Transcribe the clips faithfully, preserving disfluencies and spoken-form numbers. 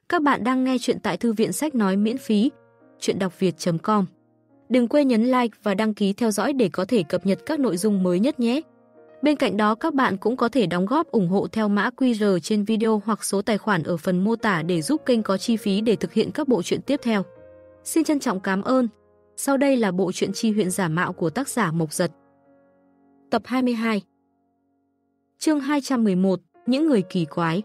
Các bạn đang nghe chuyện tại thư viện sách nói miễn phí, chuyện đọc việt chấm com. Đừng quên nhấn like và đăng ký theo dõi để có thể cập nhật các nội dung mới nhất nhé. Bên cạnh đó các bạn cũng có thể đóng góp ủng hộ theo mã quy rờ trên video hoặc số tài khoản ở phần mô tả để giúp kênh có chi phí để thực hiện các bộ truyện tiếp theo. Xin trân trọng cảm ơn. Sau đây là bộ truyện Chi huyện giả mạo của tác giả Mộc Giật. Tập hai mươi hai. Chương hai trăm mười một. Những người kỳ quái.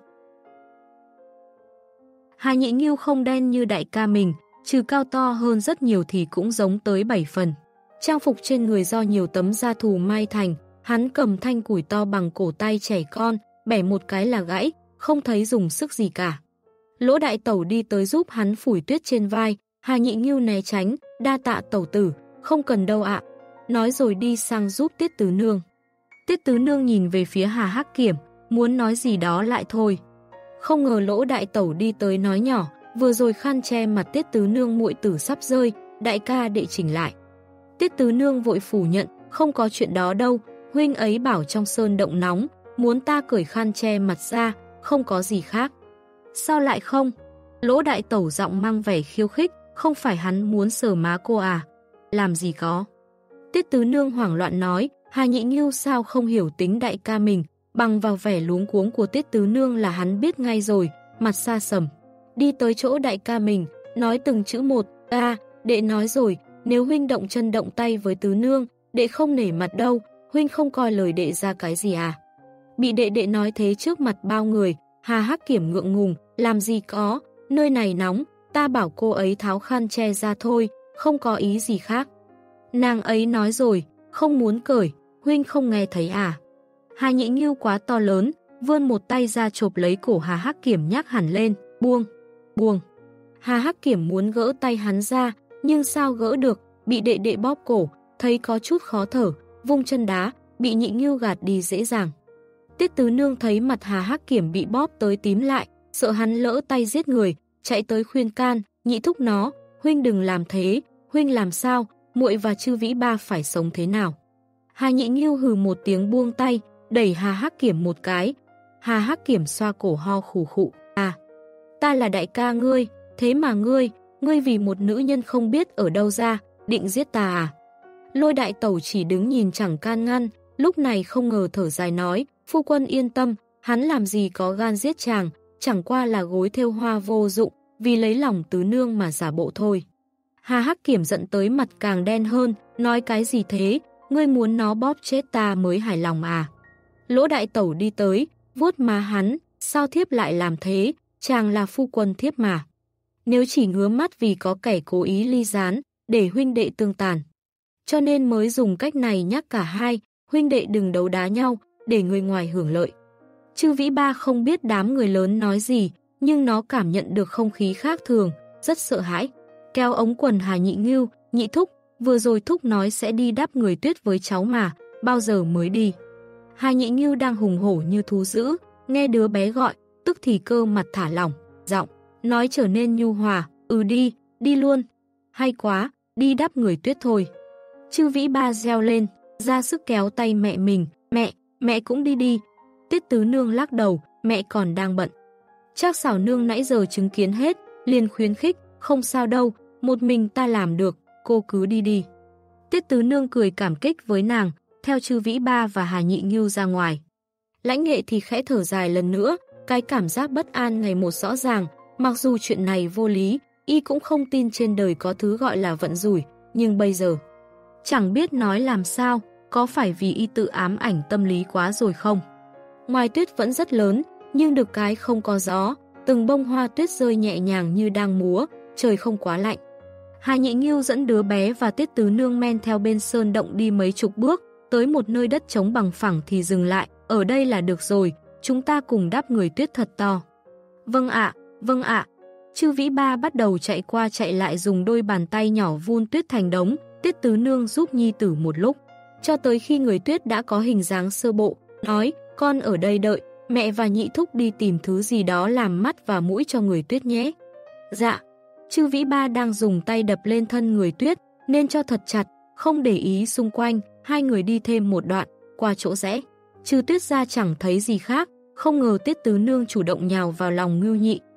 Hà Nhị Nghiêu không đen như đại ca mình, trừ cao to hơn rất nhiều thì cũng giống tới bảy phần. Trang phục trên người do nhiều tấm da thù mai thành, hắn cầm thanh củi to bằng cổ tay trẻ con, bẻ một cái là gãy, không thấy dùng sức gì cả. Lỗ đại tẩu đi tới giúp hắn phủi tuyết trên vai, Hà Nhị Nghiêu né tránh, đa tạ tẩu tử, không cần đâu ạ. Nói rồi đi sang giúp Tiết Tứ Nương. Tiết Tứ Nương nhìn về phía Hà Hắc Kiểm, muốn nói gì đó lại thôi. Không ngờ Lỗ đại tẩu đi tới nói nhỏ, vừa rồi khăn che mặt Tiết Tứ Nương muội tử sắp rơi, đại ca đệ chỉnh lại. Tiết Tứ Nương vội phủ nhận, không có chuyện đó đâu, huynh ấy bảo trong sơn động nóng, muốn ta cởi khăn che mặt ra, không có gì khác. Sao lại không? Lỗ đại tẩu giọng mang vẻ khiêu khích, không phải hắn muốn sờ má cô à? Làm gì có? Tiết Tứ Nương hoảng loạn nói, Hà Nhị Nghiêu sao không hiểu tính đại ca mình, bằng vào vẻ luống cuống của Tiết Tứ Nương là hắn biết ngay rồi, mặt xa sầm. Đi tới chỗ đại ca mình, nói từng chữ một, à, đệ nói rồi, nếu huynh động chân động tay với Tứ Nương, đệ không nể mặt đâu, huynh không coi lời đệ ra cái gì à? Bị đệ đệ nói thế trước mặt bao người, Hà Hắc Kiểm ngượng ngùng, làm gì có, nơi này nóng, ta bảo cô ấy tháo khăn che ra thôi, không có ý gì khác. Nàng ấy nói rồi, không muốn cởi, huynh không nghe thấy à? Hà Nhị Nghiêu quá to lớn, vươn một tay ra chộp lấy cổ Hà Hắc Kiểm nhắc hẳn lên, buông, buông. Hà Hắc Kiểm muốn gỡ tay hắn ra, nhưng sao gỡ được, bị đệ đệ bóp cổ, thấy có chút khó thở, vung chân đá, bị Nhị Nghiêu gạt đi dễ dàng. Tiết Tứ Nương thấy mặt Hà Hắc Kiểm bị bóp tới tím lại, sợ hắn lỡ tay giết người, chạy tới khuyên can, nhị thúc nó, huynh đừng làm thế, huynh làm sao, muội và Chư Vĩ Ba phải sống thế nào. Hà Nhị Nghiêu hừ một tiếng buông tay, đẩy Hà Hắc Kiểm một cái. Hà Hắc Kiểm xoa cổ ho khủ khụ, à, ta là đại ca ngươi, thế mà ngươi, ngươi vì một nữ nhân không biết ở đâu ra, định giết ta à? Lôi đại tẩu chỉ đứng nhìn chẳng can ngăn, lúc này không ngờ thở dài nói, phu quân yên tâm, hắn làm gì có gan giết chàng, chẳng qua là gối thêu hoa vô dụng, vì lấy lòng Tứ Nương mà giả bộ thôi. Hà Hắc Kiểm giận tới mặt càng đen hơn, nói cái gì thế, ngươi muốn nó bóp chết ta mới hài lòng à? Lỗ đại tẩu đi tới, vuốt má hắn, sao thiếp lại làm thế, chàng là phu quân thiếp mà. Nếu chỉ ngứa mắt vì có kẻ cố ý ly gián, để huynh đệ tương tàn. Cho nên mới dùng cách này nhắc cả hai, huynh đệ đừng đấu đá nhau, để người ngoài hưởng lợi. Chư Vĩ Ba không biết đám người lớn nói gì, nhưng nó cảm nhận được không khí khác thường, rất sợ hãi. Kéo ống quần Hà Nhị Nghiêu, nhị thúc, vừa rồi thúc nói sẽ đi đắp người tuyết với cháu mà, bao giờ mới đi. Hà Nhị Nghiêu đang hùng hổ như thú dữ, nghe đứa bé gọi, tức thì cơ mặt thả lỏng, giọng, nói trở nên nhu hòa, ừ đi, đi luôn. Hay quá, đi đắp người tuyết thôi. Chư Vĩ Ba reo lên, ra sức kéo tay mẹ mình, mẹ, mẹ cũng đi đi. Tiết Tứ Nương lắc đầu, mẹ còn đang bận. Trác Xảo Nương nãy giờ chứng kiến hết, liền khuyến khích, không sao đâu, một mình ta làm được, cô cứ đi đi. Tiết Tứ Nương cười cảm kích với nàng, theo Chư Vĩ Ba và Hà Nhị Nghiêu ra ngoài. Lãnh Nghệ thì khẽ thở dài lần nữa, cái cảm giác bất an ngày một rõ ràng, mặc dù chuyện này vô lý, y cũng không tin trên đời có thứ gọi là vận rủi, nhưng bây giờ chẳng biết nói làm sao, có phải vì y tự ám ảnh tâm lý quá rồi không? Ngoài tuyết vẫn rất lớn, nhưng được cái không có gió, từng bông hoa tuyết rơi nhẹ nhàng như đang múa, trời không quá lạnh. Hà Nhị Nghiêu dẫn đứa bé và Tiết Tứ Nương men theo bên sơn động đi mấy chục bước, tới một nơi đất trống bằng phẳng thì dừng lại, ở đây là được rồi, chúng ta cùng đắp người tuyết thật to. Vâng ạ, vâng ạ. Chư Vĩ Ba bắt đầu chạy qua chạy lại dùng đôi bàn tay nhỏ vun tuyết thành đống, Tiết Tứ Nương giúp nhi tử một lúc, cho tới khi người tuyết đã có hình dáng sơ bộ, nói, con ở đây đợi, mẹ và nhị thúc đi tìm thứ gì đó làm mắt và mũi cho người tuyết nhé. Dạ. Chư Vĩ Ba đang dùng tay đập lên thân người tuyết, nên cho thật chặt, không để ý xung quanh, hai người đi thêm một đoạn, qua chỗ rẽ. Trừ tuyết ra chẳng thấy gì khác, không ngờ Tiết Tứ Nương chủ động nhào vào lòng Ngưu Nhị,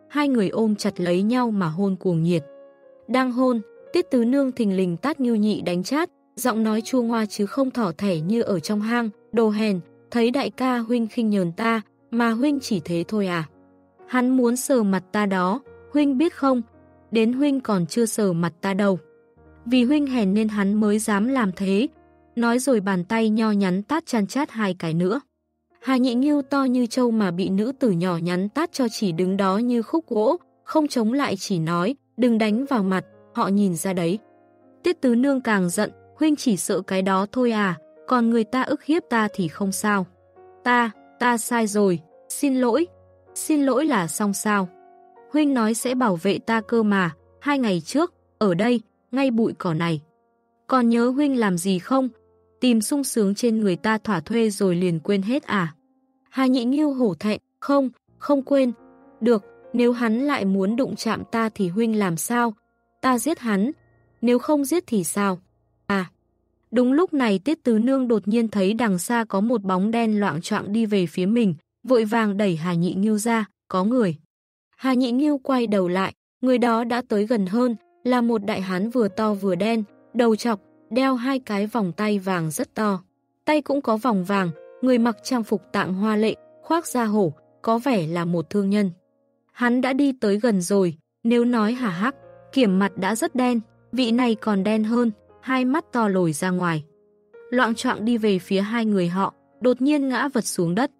hai người ôm chặt lấy nhau mà hôn cuồng nhiệt. Đang hôn, Tiết Tứ Nương thình lình tát Ngưu Nhị đánh chát, giọng nói chua ngoa chứ không thỏ thẻ như ở trong hang, đồ hèn, thấy đại ca huynh khinh nhờn ta, mà huynh chỉ thế thôi à. Hắn muốn sờ mặt ta đó, huynh biết không, đến huynh còn chưa sờ mặt ta đâu. Vì huynh hèn nên hắn mới dám làm thế. Nói rồi bàn tay nho nhắn tát chan chát hai cái nữa. Hà Nhị Ngưu to như trâu mà bị nữ tử nhỏ nhắn tát cho chỉ đứng đó như khúc gỗ, không chống lại chỉ nói, đừng đánh vào mặt, họ nhìn ra đấy. Tiết Tứ Nương càng giận, huynh chỉ sợ cái đó thôi à, còn người ta ức hiếp ta thì không sao. Ta, ta sai rồi, xin lỗi, xin lỗi là xong sao. Huynh nói sẽ bảo vệ ta cơ mà, hai ngày trước, ở đây, ngay bụi cỏ này. Còn nhớ huynh làm gì không? Tìm sung sướng trên người ta thỏa thuê rồi liền quên hết à? Hà Nhị Ngưu hổ thẹn, không, không quên. Được, nếu hắn lại muốn đụng chạm ta thì huynh làm sao? Ta giết hắn. Nếu không giết thì sao? À, đúng lúc này Tiết Tứ Nương đột nhiên thấy đằng xa có một bóng đen loạng choạng đi về phía mình, vội vàng đẩy Hà Nhị Ngưu ra, có người. Hà Nhị Ngưu quay đầu lại, người đó đã tới gần hơn, là một đại hán vừa to vừa đen, đầu trọc, đeo hai cái vòng tay vàng rất to. Tay cũng có vòng vàng, người mặc trang phục tạng hoa lệ, khoác da hổ, có vẻ là một thương nhân. Hắn đã đi tới gần rồi, nếu nói hả hắc, kiểm mặt đã rất đen, vị này còn đen hơn, hai mắt to lồi ra ngoài. Loạng choạng đi về phía hai người họ, đột nhiên ngã vật xuống đất.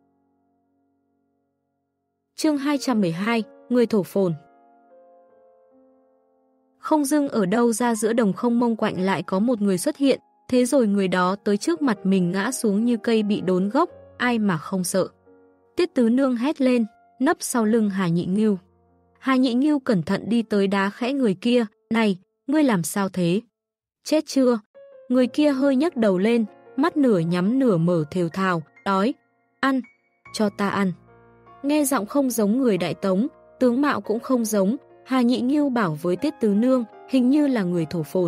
Chương hai trăm mười hai, người thổ phồn. Không dưng ở đâu ra giữa đồng không mông quạnh lại có một người xuất hiện, thế rồi người đó tới trước mặt mình ngã xuống như cây bị đốn gốc, ai mà không sợ. Tiết Tứ Nương hét lên, nấp sau lưng Hà Nhị Ngưu. Hà Nhị Ngưu cẩn thận đi tới đá khẽ người kia, này, ngươi làm sao thế? Chết chưa? Người kia hơi nhấc đầu lên, mắt nửa nhắm nửa mở thều thào, đói, ăn, cho ta ăn. Nghe giọng không giống người Đại Tống, tướng mạo cũng không giống, Hà Nhị Ngưu bảo với Tiết Tứ Nương, hình như là người thổ phồn.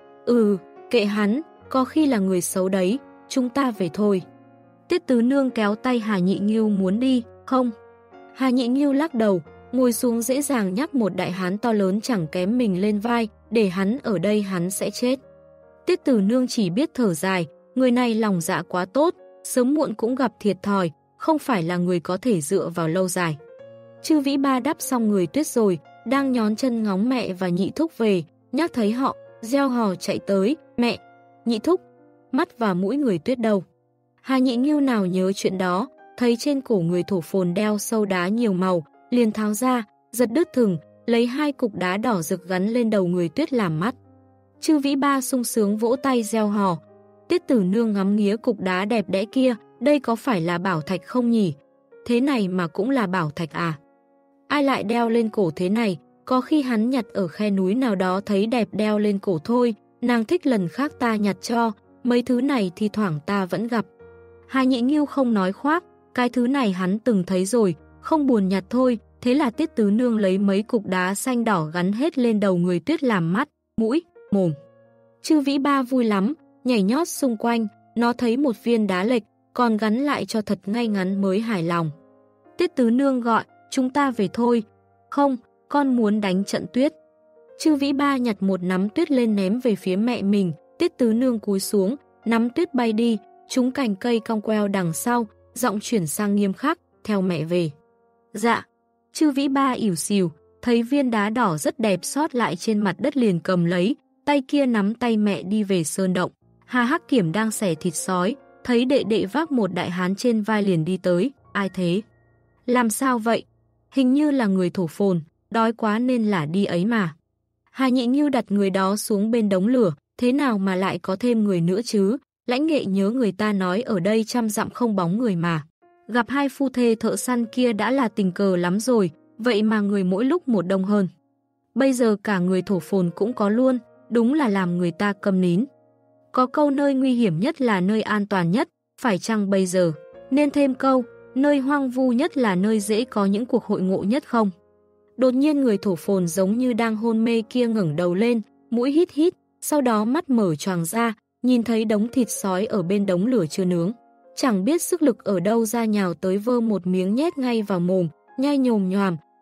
Ừ, kệ hắn, có khi là người xấu đấy, chúng ta về thôi. Tiết Tứ Nương kéo tay Hà Nhị Ngưu muốn đi, không. Hà Nhị Ngưu lắc đầu, ngồi xuống dễ dàng nhắc một đại hán to lớn chẳng kém mình lên vai, để hắn ở đây hắn sẽ chết. Tiết Tứ Nương chỉ biết thở dài, người này lòng dạ quá tốt, sớm muộn cũng gặp thiệt thòi, không phải là người có thể dựa vào lâu dài. Chư Vĩ Ba đắp xong người Tuyết rồi, đang nhón chân ngóng mẹ và Nhị Thúc về, nhắc thấy họ, reo hò chạy tới, mẹ, Nhị Thúc, mắt và mũi người Tuyết đâu. Hà Nhị Ngưu nào nhớ chuyện đó, thấy trên cổ người thổ phồn đeo sâu đá nhiều màu, liền tháo ra, giật đứt thừng, lấy hai cục đá đỏ rực gắn lên đầu người Tuyết làm mắt. Chư Vĩ Ba sung sướng vỗ tay reo hò. Tiết Tử Nương ngắm nghía cục đá đẹp đẽ kia, đây có phải là bảo thạch không nhỉ? Thế này mà cũng là bảo thạch à? Ai lại đeo lên cổ thế này? Có khi hắn nhặt ở khe núi nào đó thấy đẹp đeo lên cổ thôi, nàng thích lần khác ta nhặt cho, mấy thứ này thi thoảng ta vẫn gặp. Hà Nhị Ngưu không nói khoác, cái thứ này hắn từng thấy rồi, không buồn nhặt thôi, thế là Tiết Tứ Nương lấy mấy cục đá xanh đỏ gắn hết lên đầu người Tuyết làm mắt, mũi, mồm. Chư Vĩ Ba vui lắm, nhảy nhót xung quanh, nó thấy một viên đá lệch, còn gắn lại cho thật ngay ngắn mới hài lòng. Tiết Tứ Nương gọi, chúng ta về thôi. Không, con muốn đánh trận tuyết. Chư Vĩ Ba nhặt một nắm tuyết lên ném về phía mẹ mình, Tiết Tứ Nương cúi xuống, nắm tuyết bay đi, trúng cành cây cong queo đằng sau, giọng chuyển sang nghiêm khắc, theo mẹ về. Dạ. Chư Vĩ Ba ỉu xìu, thấy viên đá đỏ rất đẹp sót lại trên mặt đất liền cầm lấy, tay kia nắm tay mẹ đi về sơn động. Hà Hắc Kiểm đang xẻ thịt sói, thấy đệ đệ vác một đại hán trên vai liền đi tới, ai thế? Làm sao vậy? Hình như là người thổ phồn, đói quá nên là đi ấy mà. Hà Nhị Ngưu đặt người đó xuống bên đống lửa, thế nào mà lại có thêm người nữa chứ? Lãnh Nghệ nhớ người ta nói ở đây trăm dặm không bóng người mà. Gặp hai phu thê thợ săn kia đã là tình cờ lắm rồi, vậy mà người mỗi lúc một đông hơn. Bây giờ cả người thổ phồn cũng có luôn, đúng là làm người ta câm nín. Có câu nơi nguy hiểm nhất là nơi an toàn nhất, phải chăng bây giờ? Nên thêm câu, nơi hoang vu nhất là nơi dễ có những cuộc hội ngộ nhất không? Đột nhiên người thổ phồn giống như đang hôn mê kia ngẩng đầu lên, mũi hít hít, sau đó mắt mở choàng ra, nhìn thấy đống thịt sói ở bên đống lửa chưa nướng. Chẳng biết sức lực ở đâu ra nhào tới vơ một miếng nhét ngay vào mồm, nhai nhồm nhoàm,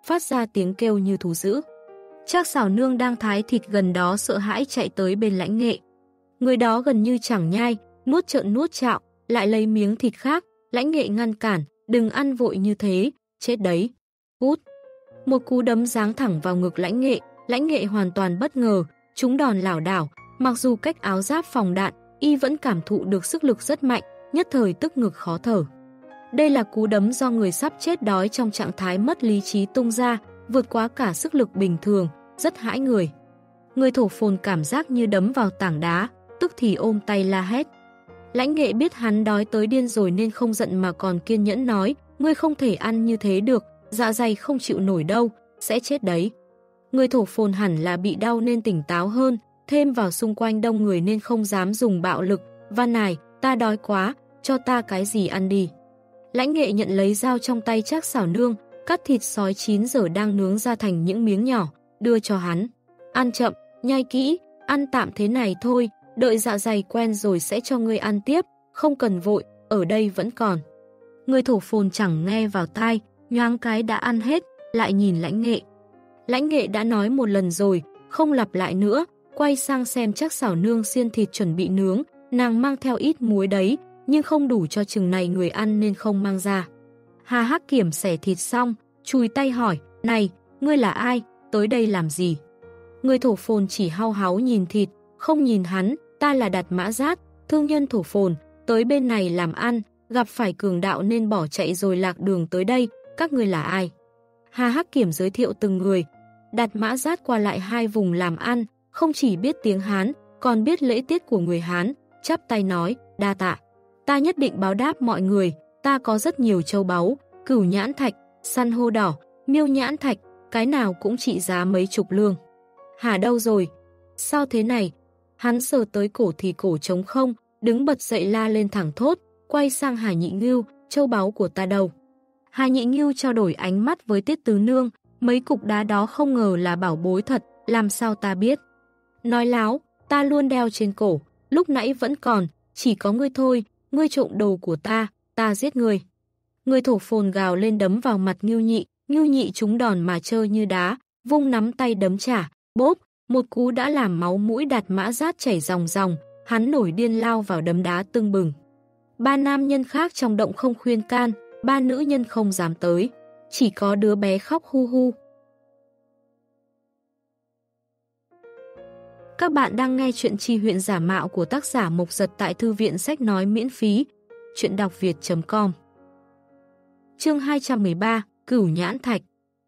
phát ra tiếng kêu như thú dữ. Trác Xảo Nương đang thái thịt gần đó sợ hãi chạy tới bên Lãnh Nghệ. Người đó gần như chẳng nhai, nuốt trợn nuốt chạo, lại lấy miếng thịt khác. Lãnh Nghệ ngăn cản, đừng ăn vội như thế, chết đấy. Út. Một cú đấm giáng thẳng vào ngực Lãnh Nghệ, Lãnh Nghệ hoàn toàn bất ngờ, trúng đòn lảo đảo, mặc dù cách áo giáp phòng đạn, y vẫn cảm thụ được sức lực rất mạnh, nhất thời tức ngực khó thở. Đây là cú đấm do người sắp chết đói trong trạng thái mất lý trí tung ra, vượt quá cả sức lực bình thường, rất hãi người. Người thổ phồn cảm giác như đấm vào tảng đá, tức thì ôm tay la hét. Lãnh Nghệ biết hắn đói tới điên rồi nên không giận mà còn kiên nhẫn nói, ngươi không thể ăn như thế được, dạ dày không chịu nổi đâu, sẽ chết đấy. Người thổ phồn hẳn là bị đau nên tỉnh táo hơn, thêm vào xung quanh đông người nên không dám dùng bạo lực, van nài, ta đói quá, cho ta cái gì ăn đi. Lãnh Nghệ nhận lấy dao trong tay Trác Xảo Nương, cắt thịt sói chín giờ đang nướng ra thành những miếng nhỏ, đưa cho hắn. Ăn chậm, nhai kỹ, ăn tạm thế này thôi, đợi dạ dày quen rồi sẽ cho ngươi ăn tiếp, không cần vội, ở đây vẫn còn. Người thổ phồn chẳng nghe vào tai, nhoáng cái đã ăn hết, lại nhìn Lãnh Nghệ. Lãnh Nghệ đã nói một lần rồi, không lặp lại nữa, quay sang xem Trác Xảo Nương xiên thịt chuẩn bị nướng, nàng mang theo ít muối đấy, nhưng không đủ cho chừng này người ăn nên không mang ra. Hà Hắc Kiểm xẻ thịt xong, chùi tay hỏi, này, ngươi là ai, tới đây làm gì? Người thổ phồn chỉ hau háu nhìn thịt, không nhìn hắn, ta là Đạt Mã Giác, thương nhân thổ phồn, tới bên này làm ăn, gặp phải cường đạo nên bỏ chạy rồi lạc đường tới đây, các ngươi là ai? Hà Hắc Kiểm giới thiệu từng người. Đạt Mã Giác qua lại hai vùng làm ăn, không chỉ biết tiếng Hán, còn biết lễ tiết của người Hán, chắp tay nói, đa tạ. Ta nhất định báo đáp mọi người, ta có rất nhiều châu báu, cửu nhãn thạch, san hô đỏ, miêu nhãn thạch, cái nào cũng trị giá mấy chục lương. Hà đâu rồi? Sao thế này? Hắn sờ tới cổ thì cổ trống không, đứng bật dậy la lên thẳng thốt, quay sang Hà Nhị Ngưu, châu báu của ta đâu? Hà Nhị Ngưu trao đổi ánh mắt với Tiết Tứ Nương, mấy cục đá đó không ngờ là bảo bối thật, làm sao ta biết? Nói láo, ta luôn đeo trên cổ, lúc nãy vẫn còn, chỉ có ngươi thôi, ngươi trộm đồ của ta, ta giết ngươi. Người thổ phồn gào lên đấm vào mặt Ngưu Nhị, Ngưu Nhị trúng đòn mà trơ như đá, vung nắm tay đấm trả, bốp, một cú đã làm máu mũi Đạt Mã Giác chảy ròng ròng, hắn nổi điên lao vào đấm đá tưng bừng. Ba nam nhân khác trong động không khuyên can, ba nữ nhân không dám tới, chỉ có đứa bé khóc hu hu. Các bạn đang nghe chuyện Chi Huyện Giả Mạo của tác giả Mộc Giật tại Thư viện Sách Nói miễn phí, chuyện đọc việt chấm com. Chương hai trăm mười ba, Cửu Nhãn Thạch.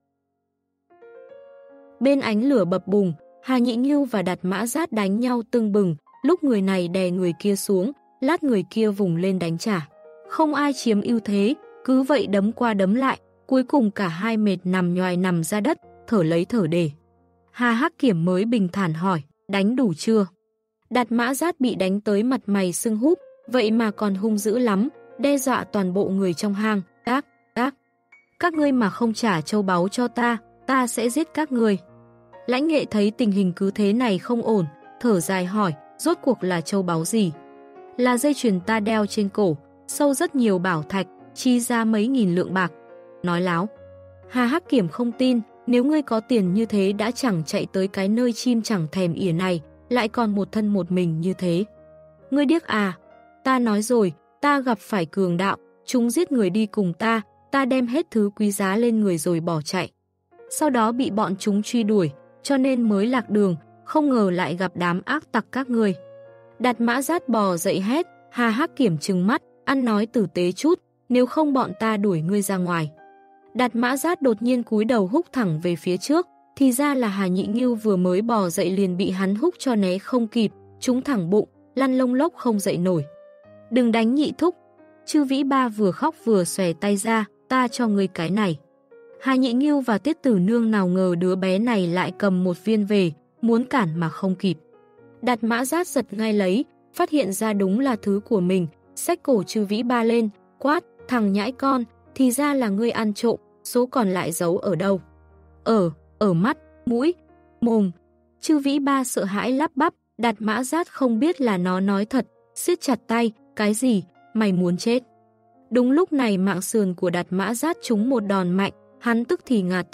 Bên ánh lửa bập bùng, Hà Nhị Ngưu và Đạt Mã Giác đánh nhau tưng bừng, lúc người này đè người kia xuống, lát người kia vùng lên đánh trả. Không ai chiếm ưu thế, cứ vậy đấm qua đấm lại, cuối cùng cả hai mệt nằm nhoài nằm ra đất, thở lấy thở để. Hà Hắc Kiểm mới bình thản hỏi, đánh đủ chưa? Đạt Mã Giác bị đánh tới mặt mày sưng húp, vậy mà còn hung dữ lắm, đe dọa toàn bộ người trong hang, ác, ác. Các ngươi mà không trả châu báu cho ta, ta sẽ giết các ngươi. Lãnh Nghệ thấy tình hình cứ thế này không ổn, thở dài hỏi, rốt cuộc là châu báu gì? Là dây chuyền ta đeo trên cổ, sâu rất nhiều bảo thạch, chi ra mấy nghìn lượng bạc. Nói láo. Hà Hắc Kiểm không tin, nếu ngươi có tiền như thế đã chẳng chạy tới cái nơi chim chẳng thèm ỉa này, lại còn một thân một mình như thế. Ngươi điếc à? Ta nói rồi, ta gặp phải cường đạo, chúng giết người đi cùng ta, ta đem hết thứ quý giá lên người rồi bỏ chạy. Sau đó bị bọn chúng truy đuổi, cho nên mới lạc đường, không ngờ lại gặp đám ác tặc các ngươi. Đạt Mã Giác bò dậy hét, Hà Hắc Kiểm trừng mắt, ăn nói tử tế chút, nếu không bọn ta đuổi ngươi ra ngoài. Đạt Mã Giác đột nhiên cúi đầu húc thẳng về phía trước, thì ra là Hà Nhị Ngưu vừa mới bò dậy liền bị hắn húc cho né không kịp, trúng thẳng bụng, lăn lông lốc không dậy nổi. Đừng đánh Nhị thúc. Chư Vĩ Ba vừa khóc vừa xòe tay ra, ta cho ngươi cái này. Hà Nhị Ngưu và Tiết Tử Nương nào ngờ đứa bé này lại cầm một viên về, muốn cản mà không kịp. Đạt Mã Giác giật ngay lấy, phát hiện ra đúng là thứ của mình, xách cổ Chư Vĩ Ba lên, quát, thằng nhãi con, thì ra là ngươi ăn trộm, số còn lại giấu ở đâu? Ở, ở mắt, mũi, mồm. Chư Vĩ Ba sợ hãi lắp bắp, Đạt Mã Giác không biết là nó nói thật, siết chặt tay, cái gì, mày muốn chết. Đúng lúc này mạng sườn của Đạt Mã Giác trúng một đòn mạnh, hắn tức thì ngạt thở,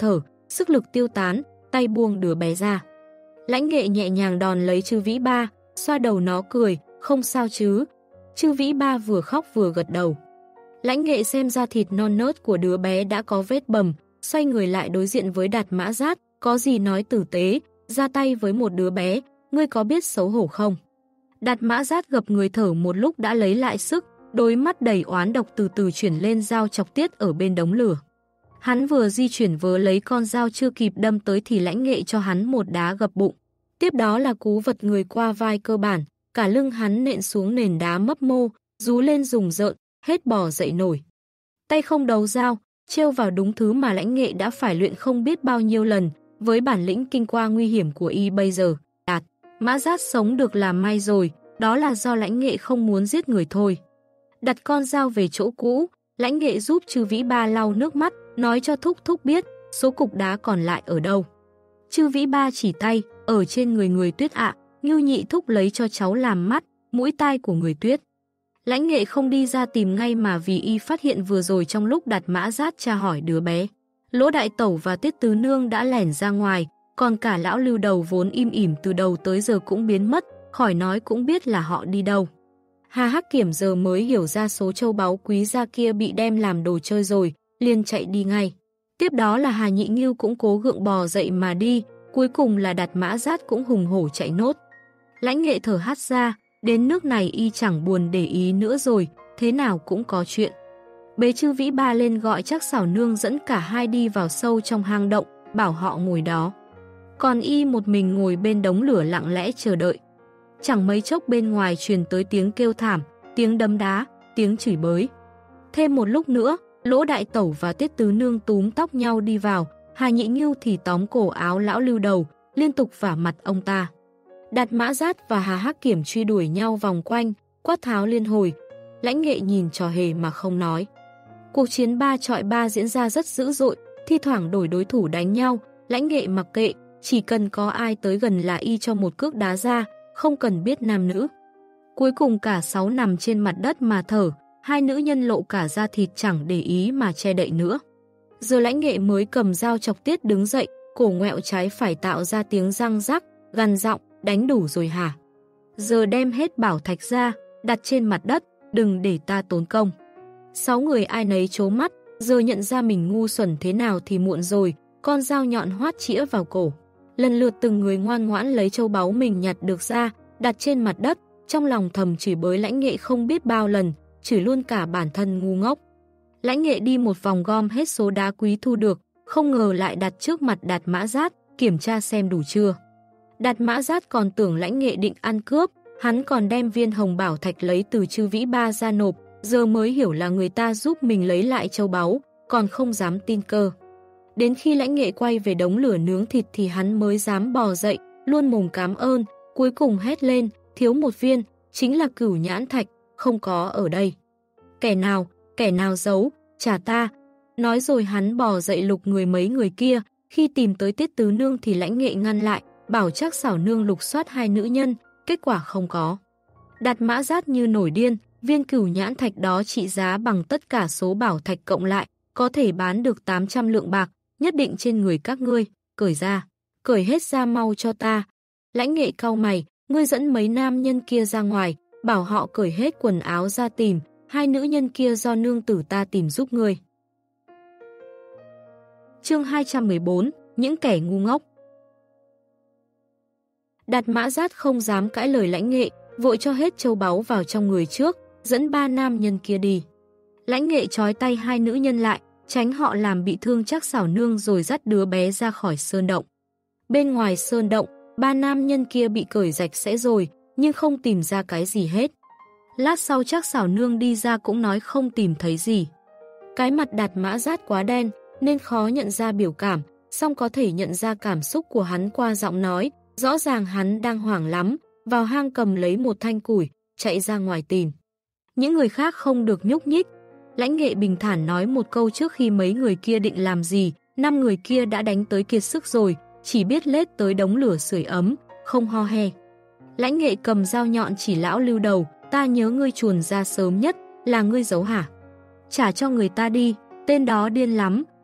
sức lực tiêu tán, tay buông đứa bé ra. Lãnh Nghệ nhẹ nhàng đòn lấy Chư Vĩ Ba, xoa đầu nó cười, không sao chứ. Chư Vĩ Ba vừa khóc vừa gật đầu. Lãnh Nghệ xem ra thịt non nớt của đứa bé đã có vết bầm, xoay người lại đối diện với Đạt Mã Dát, có gì nói tử tế, ra tay với một đứa bé, ngươi có biết xấu hổ không? Đạt Mã Dát gập người thở một lúc đã lấy lại sức, đôi mắt đầy oán độc từ từ chuyển lên dao chọc tiết ở bên đống lửa. Hắn vừa di chuyển vớ lấy con dao chưa kịp đâm tới thì Lãnh Nghệ cho hắn một đá gập bụng. Tiếp đó là cú vật người qua vai cơ bản, cả lưng hắn nện xuống nền đá mấp mô, rú lên rùng rợn, hết bò dậy nổi. Tay không đấu dao, trêu vào đúng thứ mà Lãnh Nghệ đã phải luyện không biết bao nhiêu lần, với bản lĩnh kinh qua nguy hiểm của y bây giờ. Đạt Mã Dát sống được là may rồi, đó là do Lãnh Nghệ không muốn giết người thôi. Đặt con dao về chỗ cũ, Lãnh Nghệ giúp Chư Vĩ Ba lau nước mắt, nói cho Thúc Thúc biết số cục đá còn lại ở đâu. Chư Vĩ Ba chỉ tay, ở trên người người Tuyết ạ, Ngưu Nhị Thúc lấy cho cháu làm mắt, mũi tai của người Tuyết. Lãnh Nghệ không đi ra tìm ngay mà vì y phát hiện vừa rồi trong lúc Đạt Mã Dát tra hỏi đứa bé, Lỗ Đại Tẩu và Tiết Tứ Nương đã lẻn ra ngoài, còn cả lão Lưu Đầu vốn im ỉm từ đầu tới giờ cũng biến mất, khỏi nói cũng biết là họ đi đâu. Hà Hắc Kiểm giờ mới hiểu ra số châu báu quý gia kia bị đem làm đồ chơi rồi, liền chạy đi ngay. Tiếp đó là Hà Nhị Ngưu cũng cố gượng bò dậy mà đi, cuối cùng là Đạt Mã Dát cũng hùng hổ chạy nốt. Lãnh Nghệ thở hắt ra, đến nước này y chẳng buồn để ý nữa rồi, thế nào cũng có chuyện. Bế Chư Vĩ Ba lên gọi Trác Xảo Nương dẫn cả hai đi vào sâu trong hang động, bảo họ ngồi đó. Còn y một mình ngồi bên đống lửa lặng lẽ chờ đợi. Chẳng mấy chốc bên ngoài truyền tới tiếng kêu thảm, tiếng đấm đá, tiếng chửi bới. Thêm một lúc nữa, Lỗ Đại Tẩu và Tiết Tứ Nương túm tóc nhau đi vào, Hà Nhị Ngưu thì tóm cổ áo lão Lưu Đầu, liên tục vả mặt ông ta. Đạt Mã Dát và Hà Hắc Kiểm truy đuổi nhau vòng quanh, quát tháo liên hồi. Lãnh Nghệ nhìn trò hề mà không nói. Cuộc chiến ba chọi ba diễn ra rất dữ dội, thi thoảng đổi đối thủ đánh nhau, Lãnh Nghệ mặc kệ, chỉ cần có ai tới gần là y cho một cước đá ra, không cần biết nam nữ. Cuối cùng cả sáu nằm trên mặt đất mà thở, hai nữ nhân lộ cả da thịt chẳng để ý mà che đậy nữa. Giờ Lãnh Nghệ mới cầm dao chọc tiết đứng dậy, cổ ngoẹo trái phải tạo ra tiếng răng rắc, gằn giọng, đánh đủ rồi hả? Giờ đem hết bảo thạch ra, đặt trên mặt đất, đừng để ta tốn công. Sáu người ai nấy trố mắt, giờ nhận ra mình ngu xuẩn thế nào thì muộn rồi, con dao nhọn hoắt chĩa vào cổ. Lần lượt từng người ngoan ngoãn lấy châu báu mình nhặt được ra, đặt trên mặt đất, trong lòng thầm chửi bới Lãnh Nghệ không biết bao lần, chửi luôn cả bản thân ngu ngốc. Lãnh Nghệ đi một vòng gom hết số đá quý thu được, không ngờ lại đặt trước mặt Đạt Mã Dát, kiểm tra xem đủ chưa. Đạt Mã Dát còn tưởng Lãnh Nghệ định ăn cướp, hắn còn đem viên hồng bảo thạch lấy từ Chư Vĩ Ba ra nộp, giờ mới hiểu là người ta giúp mình lấy lại châu báu, còn không dám tin cơ. Đến khi Lãnh Nghệ quay về đống lửa nướng thịt thì hắn mới dám bò dậy, luôn mồm cám ơn, cuối cùng hét lên, thiếu một viên, chính là Cửu Nhãn Thạch, không có ở đây. Kẻ nào, kẻ nào giấu, trả ta. Nói rồi hắn bò dậy lục người mấy người kia, khi tìm tới Tiết Tứ Nương thì Lãnh Nghệ ngăn lại, bảo Trác Xảo Nương lục soát hai nữ nhân, kết quả không có. Đạt Mã Dát như nổi điên, viên Cửu Nhãn Thạch đó trị giá bằng tất cả số bảo thạch cộng lại, có thể bán được tám trăm lượng bạc, nhất định trên người các ngươi, cởi ra, cởi hết ra mau cho ta. Lãnh Nghệ cau mày, ngươi dẫn mấy nam nhân kia ra ngoài, bảo họ cởi hết quần áo ra tìm, hai nữ nhân kia do nương tử ta tìm giúp ngươi. Chương hai trăm mười bốn, những kẻ ngu ngốc. Đạt Mã Dát không dám cãi lời Lãnh Nghệ, vội cho hết châu báu vào trong người trước, dẫn ba nam nhân kia đi. Lãnh Nghệ trói tay hai nữ nhân lại, tránh họ làm bị thương Trác Xảo Nương rồi dắt đứa bé ra khỏi sơn động. Bên ngoài sơn động, ba nam nhân kia bị cởi rạch sẽ rồi, nhưng không tìm ra cái gì hết. Lát sau Trác Xảo Nương đi ra cũng nói không tìm thấy gì. Cái mặt Đạt Mã Dát quá đen, nên khó nhận ra biểu cảm, song có thể nhận ra cảm xúc của hắn qua giọng nói, rõ ràng hắn đang hoảng lắm, vào hang cầm lấy một thanh củi, chạy ra ngoài tìm. Những người khác không được nhúc nhích. Lãnh Nghệ bình thản nói một câu trước khi mấy người kia định làm gì, năm người kia đã đánh tới kiệt sức rồi, chỉ biết lết tới đống lửa sưởi ấm, không ho he. Lãnh Nghệ cầm dao nhọn chỉ lão Lưu Đầu, ta nhớ ngươi chuồn ra sớm nhất, là ngươi giấu hả? Trả cho người ta đi, tên đó điên lắm,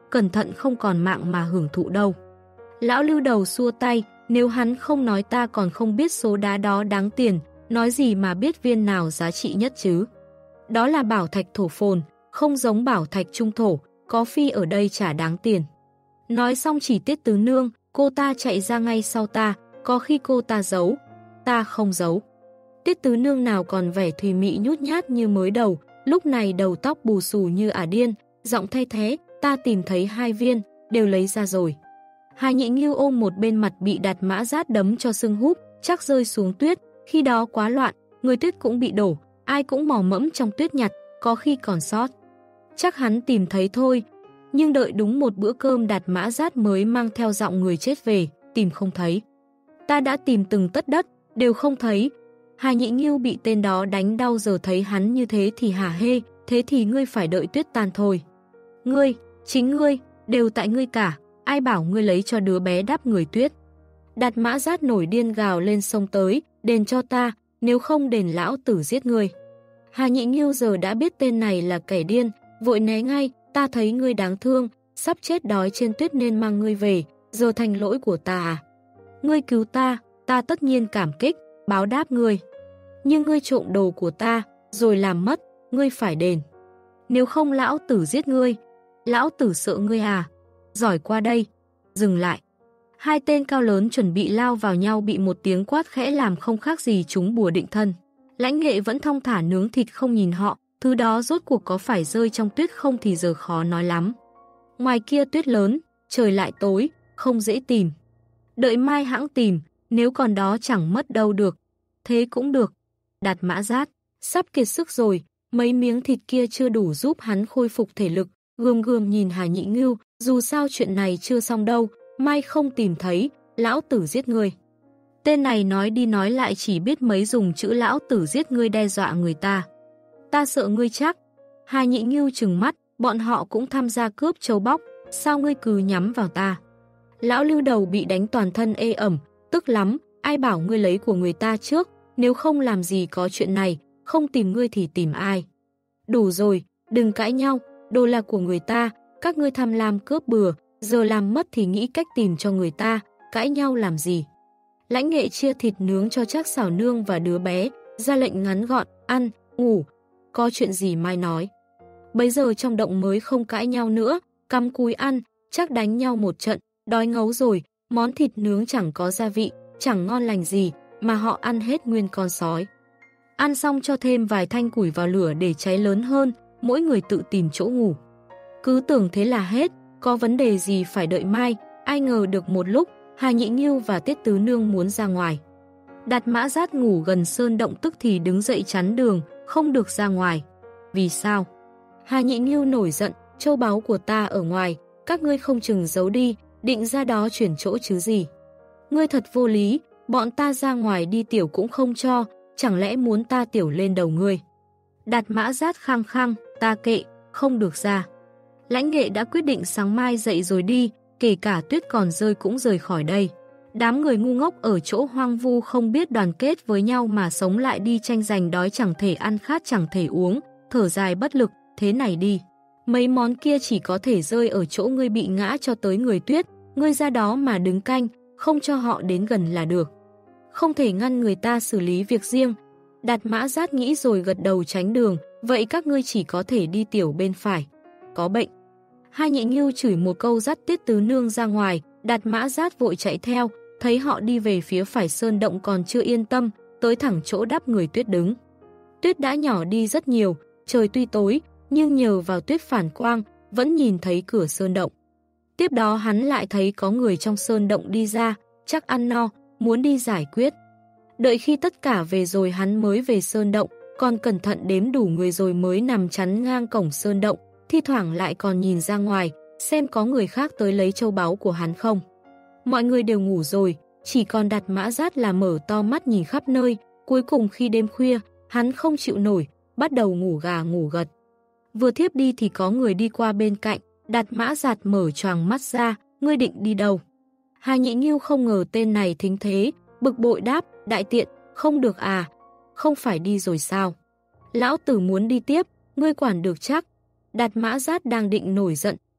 cẩn thận không còn mạng mà hưởng thụ đâu. Lão Lưu đầu xua tay, nếu hắn không nói ta còn không biết số đá đó đáng tiền, nói gì mà biết viên nào giá trị nhất chứ. Đó là bảo thạch thổ phồn, không giống bảo thạch trung thổ, có phi ở đây chả đáng tiền. Nói xong chỉ Tiết Tứ Nương, cô ta chạy ra ngay sau ta, có khi cô ta giấu, ta không giấu. Tiết Tứ Nương nào còn vẻ thùy mị nhút nhát như mới đầu, lúc này đầu tóc bù xù như ả điên, giọng thay thế, ta tìm thấy hai viên, đều lấy ra rồi. Hà Nhị Nghiêu ôm một bên mặt bị Đạt Mã Dát đấm cho sưng húp, chắc rơi xuống tuyết, khi đó quá loạn, người tuyết cũng bị đổ, ai cũng mò mẫm trong tuyết nhặt, có khi còn sót. Chắc hắn tìm thấy thôi, nhưng đợi đúng một bữa cơm Đạt Mã Dát mới mang theo giọng người chết về, tìm không thấy. Ta đã tìm từng tấc đất, đều không thấy. Hà Nhị Nghiêu bị tên đó đánh đau giờ thấy hắn như thế thì hả hê, thế thì ngươi phải đợi tuyết tan thôi. Ngươi, chính ngươi, đều tại ngươi cả, ai bảo ngươi lấy cho đứa bé đắp người tuyết. Đạt Mã Dát nổi điên gào lên sông tới, đền cho ta, nếu không đền lão tử giết ngươi. Hà Nhị Nghiêu giờ đã biết tên này là kẻ điên, vội né ngay, ta thấy ngươi đáng thương, sắp chết đói trên tuyết nên mang ngươi về, giờ thành lỗi của ta à. Ngươi cứu ta, ta tất nhiên cảm kích, báo đáp ngươi. Nhưng ngươi trộm đồ của ta, rồi làm mất, ngươi phải đền. Nếu không lão tử giết ngươi, lão tử sợ ngươi à. Giỏi qua đây, dừng lại. Hai tên cao lớn chuẩn bị lao vào nhau bị một tiếng quát khẽ làm không khác gì chúng bùa định thân. Lãnh Nghệ vẫn thong thả nướng thịt không nhìn họ, thứ đó rốt cuộc có phải rơi trong tuyết không thì giờ khó nói lắm. Ngoài kia tuyết lớn, trời lại tối, không dễ tìm. Đợi mai hãng tìm, nếu còn đó chẳng mất đâu được. Thế cũng được. Đạt Mã Dát, sắp kiệt sức rồi, mấy miếng thịt kia chưa đủ giúp hắn khôi phục thể lực, gườm gườm nhìn Hà Nhị Nghiêu, dù sao chuyện này chưa xong đâu, mai không tìm thấy, lão tử giết ngươi. Tên này nói đi nói lại chỉ biết mấy dùng chữ lão tử giết ngươi đe dọa người ta. Ta sợ ngươi chắc. Hà Nhị Nghiêu trừng mắt, bọn họ cũng tham gia cướp châu bóc, sao ngươi cứ nhắm vào ta. Lão Lưu đầu bị đánh toàn thân ê ẩm, tức lắm, ai bảo ngươi lấy của người ta trước, nếu không làm gì có chuyện này, không tìm ngươi thì tìm ai. Đủ rồi, đừng cãi nhau, đồ là của người ta, các ngươi tham lam cướp bừa, giờ làm mất thì nghĩ cách tìm cho người ta, cãi nhau làm gì. Lãnh Nghệ chia thịt nướng cho Trác Xảo Nương và đứa bé, ra lệnh ngắn gọn, ăn, ngủ, có chuyện gì mai nói. Bây giờ trong động mới không cãi nhau nữa, cắm cúi ăn, chắc đánh nhau một trận, đói ngấu rồi, món thịt nướng chẳng có gia vị, chẳng ngon lành gì, mà họ ăn hết nguyên con sói. Ăn xong cho thêm vài thanh củi vào lửa để cháy lớn hơn, mỗi người tự tìm chỗ ngủ. Cứ tưởng thế là hết, có vấn đề gì phải đợi mai, ai ngờ được một lúc, Hà Nhị Nghiêu và Tiết Tứ Nương muốn ra ngoài. Đạt Mã Dát ngủ gần sơn động tức thì đứng dậy chắn đường, không được ra ngoài. Vì sao? Hà Nhị Nghiêu nổi giận, châu báu của ta ở ngoài, các ngươi không chừng giấu đi, định ra đó chuyển chỗ chứ gì. Ngươi thật vô lý, bọn ta ra ngoài đi tiểu cũng không cho, chẳng lẽ muốn ta tiểu lên đầu ngươi. Đạt Mã Dát khăng khăng, ta kệ, không được ra. Lãnh Nghệ đã quyết định sáng mai dậy rồi đi, kể cả tuyết còn rơi cũng rời khỏi đây. Đám người ngu ngốc ở chỗ hoang vu không biết đoàn kết với nhau mà sống lại đi tranh giành đói chẳng thể ăn khát chẳng thể uống, thở dài bất lực, thế này đi. Mấy món kia chỉ có thể rơi ở chỗ ngươi bị ngã cho tới người tuyết, ngươi ra đó mà đứng canh, không cho họ đến gần là được. Không thể ngăn người ta xử lý việc riêng. Đạt Mã Dát nghĩ rồi gật đầu tránh đường, vậy các ngươi chỉ có thể đi tiểu bên phải. Có bệnh. Hai Nhị Nghiêu chửi một câu dắt Tiết Tứ Nương ra ngoài, Đạt Mã Dát vội chạy theo, thấy họ đi về phía phải sơn động còn chưa yên tâm, tới thẳng chỗ đắp người tuyết đứng. Tuyết đã nhỏ đi rất nhiều, trời tuy tối, nhưng nhờ vào tuyết phản quang, vẫn nhìn thấy cửa sơn động. Tiếp đó hắn lại thấy có người trong sơn động đi ra, chắc ăn no, muốn đi giải quyết. Đợi khi tất cả về rồi hắn mới về sơn động, còn cẩn thận đếm đủ người rồi mới nằm chắn ngang cổng sơn động, thi thoảng lại còn nhìn ra ngoài, xem có người khác tới lấy châu báu của hắn không. Mọi người đều ngủ rồi, chỉ còn Đạt Mã Dát là mở to mắt nhìn khắp nơi, cuối cùng khi đêm khuya, hắn không chịu nổi, bắt đầu ngủ gà ngủ gật. Vừa thiếp đi thì có người đi qua bên cạnh, Đạt Mã Dát mở choàng mắt ra, ngươi định đi đâu? Hà Nhị Nghiêu không ngờ tên này thính thế, bực bội đáp, đại tiện, không được à, không phải đi rồi sao? Lão tử muốn đi tiếp, ngươi quản được chắc. Đạt Mã Dát đang định nổi giận,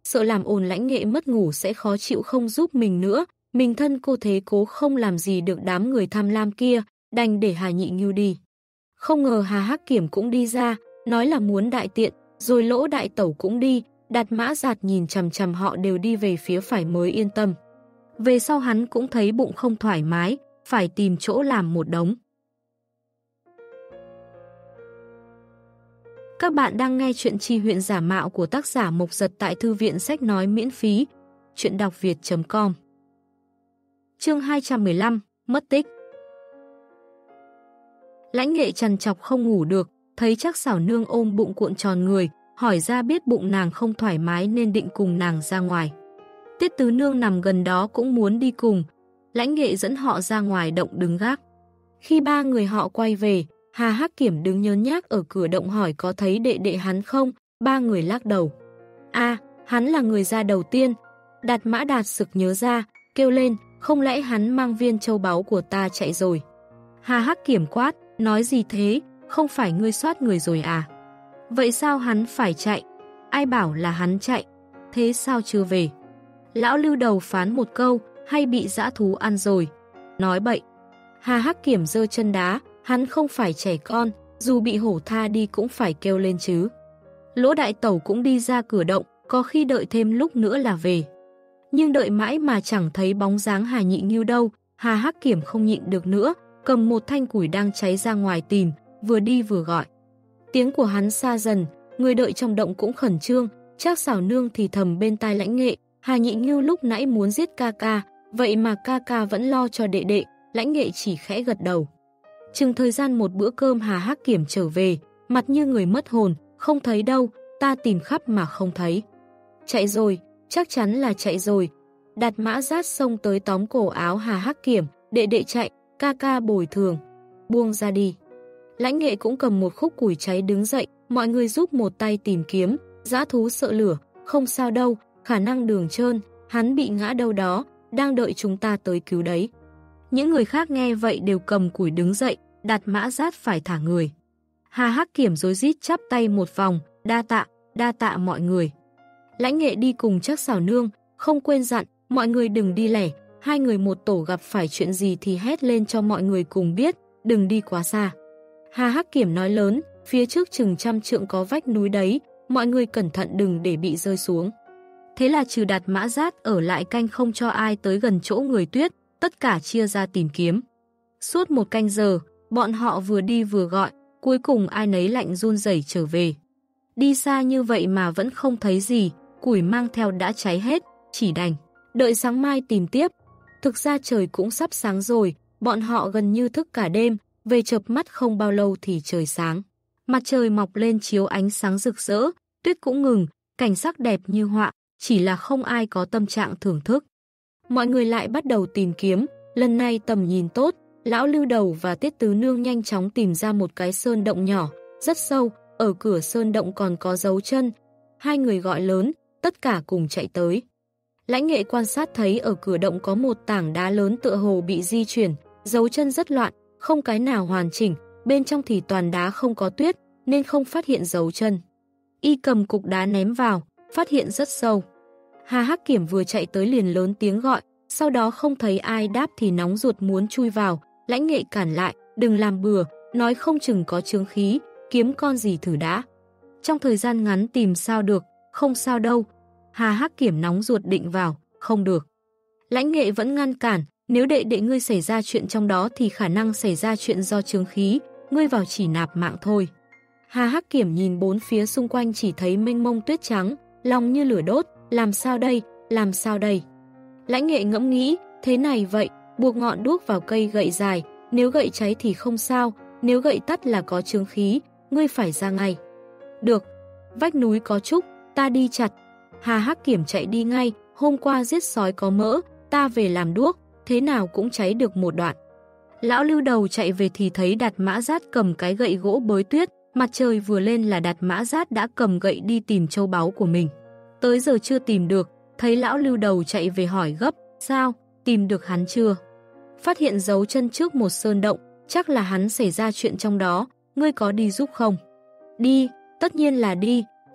sợ làm ồn Lãnh Nghệ mất ngủ sẽ khó chịu không giúp mình nữa, mình thân cô thế cố không làm gì được đám người tham lam kia, đành để Hà Nhị Ngưu đi. Không ngờ Hà Hắc Kiểm cũng đi ra, nói là muốn đại tiện, rồi Lỗ đại tẩu cũng đi, Đạt Mã Giạt nhìn chằm chằm họ đều đi về phía phải mới yên tâm. Về sau hắn cũng thấy bụng không thoải mái, phải tìm chỗ làm một đống. Các bạn đang nghe chuyện Chi Huyện Giả Mạo của tác giả Mộc Giật tại Thư viện Sách Nói miễn phí, chuyện đọc việt chấm com. Chương hai trăm mười lăm, mất tích. Lãnh Nghệ trằn trọc không ngủ được, thấy Trác Xảo Nương ôm bụng cuộn tròn người, hỏi ra biết bụng nàng không thoải mái nên định cùng nàng ra ngoài. Tiết Tứ Nương nằm gần đó cũng muốn đi cùng, Lãnh Nghệ dẫn họ ra ngoài động đứng gác. Khi ba người họ quay về, Hà Hắc Kiểm đứng nhớn nhác ở cửa động hỏi có thấy đệ đệ hắn không, ba người lắc đầu. À, hắn là người ra đầu tiên. Đạt Mã Đạt sực nhớ ra, kêu lên, không lẽ hắn mang viên châu báu của ta chạy rồi. Hà Hắc Kiểm quát, nói gì thế, không phải ngươi soát người rồi à? Vậy sao hắn phải chạy? Ai bảo là hắn chạy? Thế sao chưa về? Lão Lưu đầu phán một câu, hay bị dã thú ăn rồi? Nói bậy. Hà Hắc Kiểm giơ chân đá, hắn không phải trẻ con, dù bị hổ tha đi cũng phải kêu lên chứ. Lỗ đại tẩu cũng đi ra cửa động, có khi đợi thêm lúc nữa là về. Nhưng đợi mãi mà chẳng thấy bóng dáng Hà Nhị Ngưu đâu, Hà Hắc Kiểm không nhịn được nữa, cầm một thanh củi đang cháy ra ngoài tìm, vừa đi vừa gọi. Tiếng của hắn xa dần, người đợi trong động cũng khẩn trương, Trác Xảo Nương thì thầm bên tai Lãnh Nghệ, Hà Nhị Ngưu lúc nãy muốn giết ca ca, vậy mà ca ca vẫn lo cho đệ đệ, Lãnh Nghệ chỉ khẽ gật đầu. Chừng thời gian một bữa cơm Hà Hắc Kiểm trở về, mặt như người mất hồn, không thấy đâu, ta tìm khắp mà không thấy. Chạy rồi, chắc chắn là chạy rồi. Đạt Mã Giát xông tới tóm cổ áo Hà Hắc Kiểm, đệ đệ chạy, ca ca bồi thường, buông ra đi. Lãnh Nghệ cũng cầm một khúc củi cháy đứng dậy, mọi người giúp một tay tìm kiếm, dã thú sợ lửa, không sao đâu, khả năng đường trơn, hắn bị ngã đâu đó, đang đợi chúng ta tới cứu đấy. Những người khác nghe vậy đều cầm củi đứng dậy, Đạt Mã Giát phải thả người. Hà Hắc Kiểm rối rít chắp tay một vòng, đa tạ, đa tạ mọi người. Lãnh Nghệ đi cùng Trác Xảo Nương, không quên dặn, mọi người đừng đi lẻ, hai người một tổ gặp phải chuyện gì thì hét lên cho mọi người cùng biết, đừng đi quá xa. Hà Hắc Kiểm nói lớn, phía trước chừng trăm trượng có vách núi đấy, mọi người cẩn thận đừng để bị rơi xuống. Thế là trừ Đạt Mã Giát ở lại canh không cho ai tới gần chỗ người tuyết, tất cả chia ra tìm kiếm. Suốt một canh giờ, bọn họ vừa đi vừa gọi, cuối cùng ai nấy lạnh run rẩy trở về. Đi xa như vậy mà vẫn không thấy gì, củi mang theo đã cháy hết, chỉ đành đợi sáng mai tìm tiếp. Thực ra trời cũng sắp sáng rồi, bọn họ gần như thức cả đêm, về chợp mắt không bao lâu thì trời sáng. Mặt trời mọc lên chiếu ánh sáng rực rỡ, tuyết cũng ngừng, cảnh sắc đẹp như họa, chỉ là không ai có tâm trạng thưởng thức. Mọi người lại bắt đầu tìm kiếm, lần này tầm nhìn tốt, Lão Lưu Đầu và Tiết Tứ Nương nhanh chóng tìm ra một cái sơn động nhỏ, rất sâu, ở cửa sơn động còn có dấu chân. Hai người gọi lớn, tất cả cùng chạy tới. Lãnh Nghệ quan sát thấy ở cửa động có một tảng đá lớn tựa hồ bị di chuyển, dấu chân rất loạn, không cái nào hoàn chỉnh, bên trong thì toàn đá không có tuyết, nên không phát hiện dấu chân. Y cầm cục đá ném vào, phát hiện rất sâu. Hà Hắc Kiểm vừa chạy tới liền lớn tiếng gọi, sau đó không thấy ai đáp thì nóng ruột muốn chui vào, Lãnh Nghệ cản lại, đừng làm bừa, nói không chừng có chướng khí, kiếm con gì thử đã. Trong thời gian ngắn tìm sao được, không sao đâu. Hà Hắc Kiểm nóng ruột định vào, không được. Lãnh Nghệ vẫn ngăn cản, nếu đệ đệ ngươi xảy ra chuyện trong đó thì khả năng xảy ra chuyện do chướng khí, ngươi vào chỉ nạp mạng thôi. Hà Hắc Kiểm nhìn bốn phía xung quanh chỉ thấy mênh mông tuyết trắng, lòng như lửa đốt, làm sao đây, làm sao đây. Lãnh Nghệ ngẫm nghĩ, thế này vậy, buộc ngọn đuốc vào cây gậy dài, nếu gậy cháy thì không sao, nếu gậy tắt là có chướng khí, ngươi phải ra ngay. Được, vách núi có trúc, ta đi chặt. Hà Hắc Kiểm chạy đi ngay, hôm qua giết sói có mỡ, ta về làm đuốc, thế nào cũng cháy được một đoạn. Lão Lưu Đầu chạy về thì thấy Đạt Mã Giát cầm cái gậy gỗ bới tuyết, mặt trời vừa lên là Đạt Mã Giát đã cầm gậy đi tìm châu báu của mình. Tới giờ chưa tìm được, thấy Lão Lưu Đầu chạy về hỏi gấp, sao, tìm được hắn chưa? Phát hiện dấu chân trước một sơn động, chắc là hắn xảy ra chuyện trong đó, ngươi có đi giúp không? Đi, tất nhiên là đi,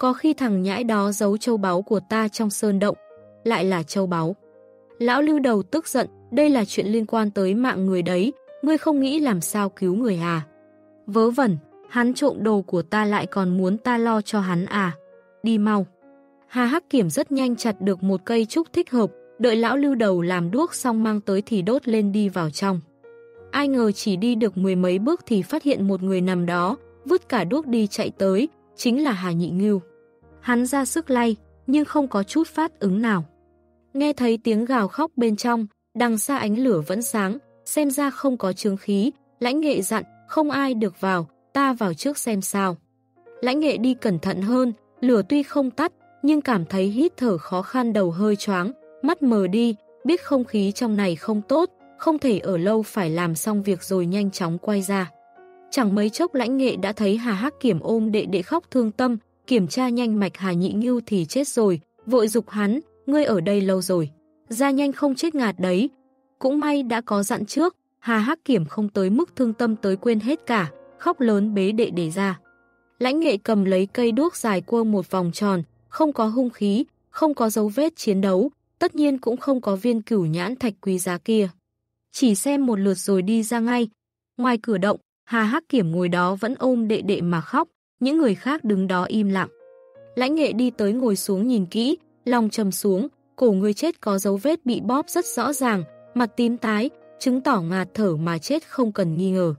Có khi thằng nhãi đó giấu châu báu của ta trong sơn động, lại là châu báu. Lão Lưu Đầu tức giận, đây là chuyện liên quan tới mạng người đấy, ngươi không nghĩ làm sao cứu người à? Vớ vẩn, hắn trộm đồ của ta lại còn muốn ta lo cho hắn à? Đi mau. Hà Hắc Kiểm rất nhanh chặt được một cây trúc thích hợp, đợi lão Lưu Đầu làm đuốc xong mang tới thì đốt lên đi vào trong. Ai ngờ chỉ đi được mười mấy bước thì phát hiện một người nằm đó, vứt cả đuốc đi chạy tới, chính là Hà Nhị Ngưu. Hắn ra sức lay, nhưng không có chút phát ứng nào. Nghe thấy tiếng gào khóc bên trong, đằng xa ánh lửa vẫn sáng, xem ra không có chướng khí. Lãnh Nghệ dặn, không ai được vào, ta vào trước xem sao. Lãnh Nghệ đi cẩn thận hơn, lửa tuy không tắt, nhưng cảm thấy hít thở khó khăn, đầu hơi choáng, mắt mờ đi, biết không khí trong này không tốt, không thể ở lâu, phải làm xong việc rồi nhanh chóng quay ra. Chẳng mấy chốc Lãnh Nghệ đã thấy Hà Hắc Kiểm ôm đệ đệ khóc thương tâm, kiểm tra nhanh mạch Hà Nhị Ngưu thì chết rồi, vội giục hắn, ngươi ở đây lâu rồi, ra nhanh không chết ngạt đấy. Cũng may đã có dặn trước, Hà Hắc Kiểm không tới mức thương tâm tới quên hết cả, khóc lớn bế đệ để ra. Lãnh Nghệ cầm lấy cây đuốc dài quơ một vòng tròn, không có hung khí, không có dấu vết chiến đấu, tất nhiên cũng không có viên cửu nhãn thạch quý giá kia. Chỉ xem một lượt rồi đi ra ngay. Ngoài cửa động, Hà Hắc Kiểm ngồi đó vẫn ôm đệ đệ mà khóc, những người khác đứng đó im lặng. Lãnh Nghệ đi tới ngồi xuống nhìn kỹ, lòng trầm xuống, cổ người chết có dấu vết bị bóp rất rõ ràng, mặt tím tái, chứng tỏ ngạt thở mà chết không cần nghi ngờ.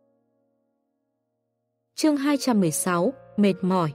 Chương hai trăm mười sáu, mệt mỏi.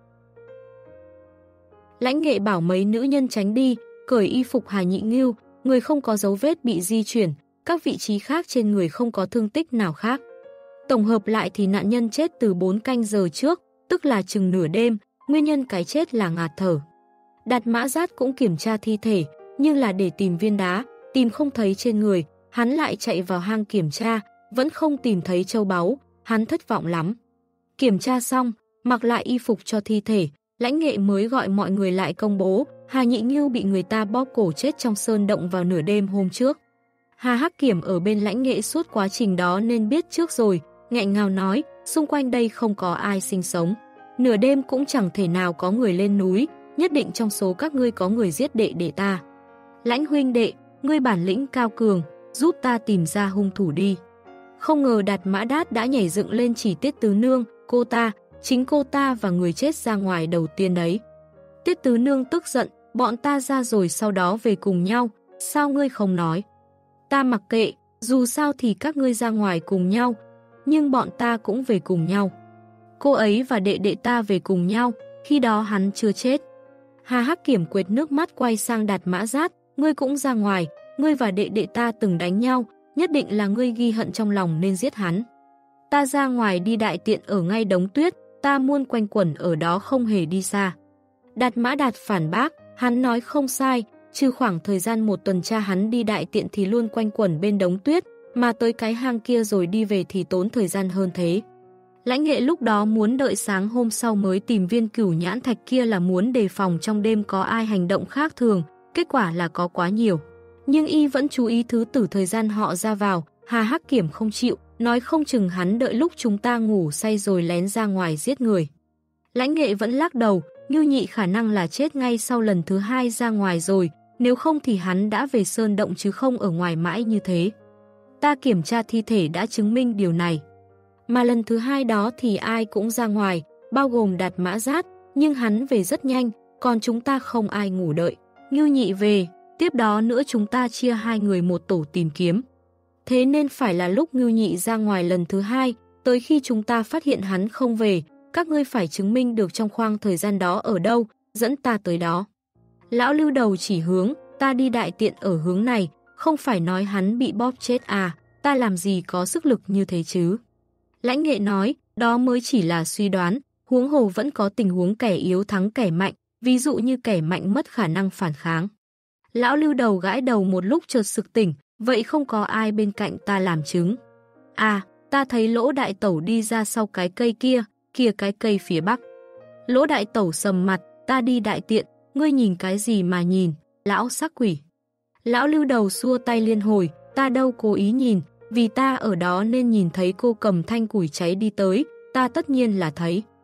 Lãnh Nghệ bảo mấy nữ nhân tránh đi, cởi y phục Hà Nhị Ngưu, người không có dấu vết bị di chuyển, các vị trí khác trên người không có thương tích nào khác. Tổng hợp lại thì nạn nhân chết từ bốn canh giờ trước, tức là chừng nửa đêm, nguyên nhân cái chết là ngạt thở. Đạt Mã Giác cũng kiểm tra thi thể, nhưng là để tìm viên đá, tìm không thấy trên người, hắn lại chạy vào hang kiểm tra, vẫn không tìm thấy châu báu, hắn thất vọng lắm. Kiểm tra xong, mặc lại y phục cho thi thể, Lãnh Nghệ mới gọi mọi người lại công bố, Hà Nhị Ngưu bị người ta bóp cổ chết trong sơn động vào nửa đêm hôm trước. Hà Hắc Kiểm ở bên Lãnh Nghệ suốt quá trình đó nên biết trước rồi, nghẹn ngào nói, xung quanh đây không có ai sinh sống. Nửa đêm cũng chẳng thể nào có người lên núi, nhất định trong số các ngươi có người giết đệ đệ ta. Lãnh huynh đệ, ngươi bản lĩnh cao cường, giúp ta tìm ra hung thủ đi. Không ngờ Đạt Mã Đát đã nhảy dựng lên chỉ Tiết Tứ Nương, cô ta, chính cô ta và người chết ra ngoài đầu tiên đấy. Tiết Tứ Nương tức giận, bọn ta ra rồi sau đó về cùng nhau, sao ngươi không nói? Ta mặc kệ, dù sao thì các ngươi ra ngoài cùng nhau, nhưng bọn ta cũng về cùng nhau. Cô ấy và đệ đệ ta về cùng nhau, khi đó hắn chưa chết. Hà Hắc Kiểm quệt nước mắt quay sang Đạt Mã Giác, ngươi cũng ra ngoài, ngươi và đệ đệ ta từng đánh nhau, nhất định là ngươi ghi hận trong lòng nên giết hắn. Ta ra ngoài đi đại tiện ở ngay đống tuyết, ta muôn quanh quẩn ở đó không hề đi xa. Đạt Mã Đạt phản bác, hắn nói không sai, trừ khoảng thời gian một tuần tra hắn đi đại tiện thì luôn quanh quẩn bên đống tuyết, mà tới cái hang kia rồi đi về thì tốn thời gian hơn thế. Lãnh Nghệ lúc đó muốn đợi sáng hôm sau mới tìm viên cửu nhãn thạch kia là muốn đề phòng trong đêm có ai hành động khác thường, kết quả là có quá nhiều. Nhưng y vẫn chú ý thứ tử thời gian họ ra vào, Hà Hắc Kiểm không chịu, nói không chừng hắn đợi lúc chúng ta ngủ say rồi lén ra ngoài giết người. Lãnh Nghệ vẫn lắc đầu, Ngưu Nhị khả năng là chết ngay sau lần thứ hai ra ngoài rồi, nếu không thì hắn đã về sơn động chứ không ở ngoài mãi như thế. Ta kiểm tra thi thể đã chứng minh điều này. Mà lần thứ hai đó thì ai cũng ra ngoài, bao gồm Đạt Mã Giác, nhưng hắn về rất nhanh, còn chúng ta không ai ngủ đợi. Ngưu Nhị về, tiếp đó nữa chúng ta chia hai người một tổ tìm kiếm. Thế nên phải là lúc Ngưu Nhị ra ngoài lần thứ hai, tới khi chúng ta phát hiện hắn không về, các ngươi phải chứng minh được trong khoảng thời gian đó ở đâu, dẫn ta tới đó. Lão Lưu Đầu chỉ hướng, ta đi đại tiện ở hướng này, không phải nói hắn bị bóp chết à, ta làm gì có sức lực như thế chứ. Lãnh Nghệ nói, đó mới chỉ là suy đoán, huống hồ vẫn có tình huống kẻ yếu thắng kẻ mạnh, ví dụ như kẻ mạnh mất khả năng phản kháng. Lão Lưu Đầu gãi đầu một lúc chợt sực tỉnh, vậy không có ai bên cạnh ta làm chứng. À, ta thấy Lỗ Đại Tẩu đi ra sau cái cây kia, kia cái cây phía bắc. Lỗ Đại Tẩu sầm mặt, ta đi đại tiện, ngươi nhìn cái gì mà nhìn, lão sắc quỷ. Lão Lưu Đầu xua tay liên hồi, ta đâu cố ý nhìn, vì ta ở đó nên nhìn thấy cô cầm thanh củi cháy đi tới, ta tất nhiên là thấy.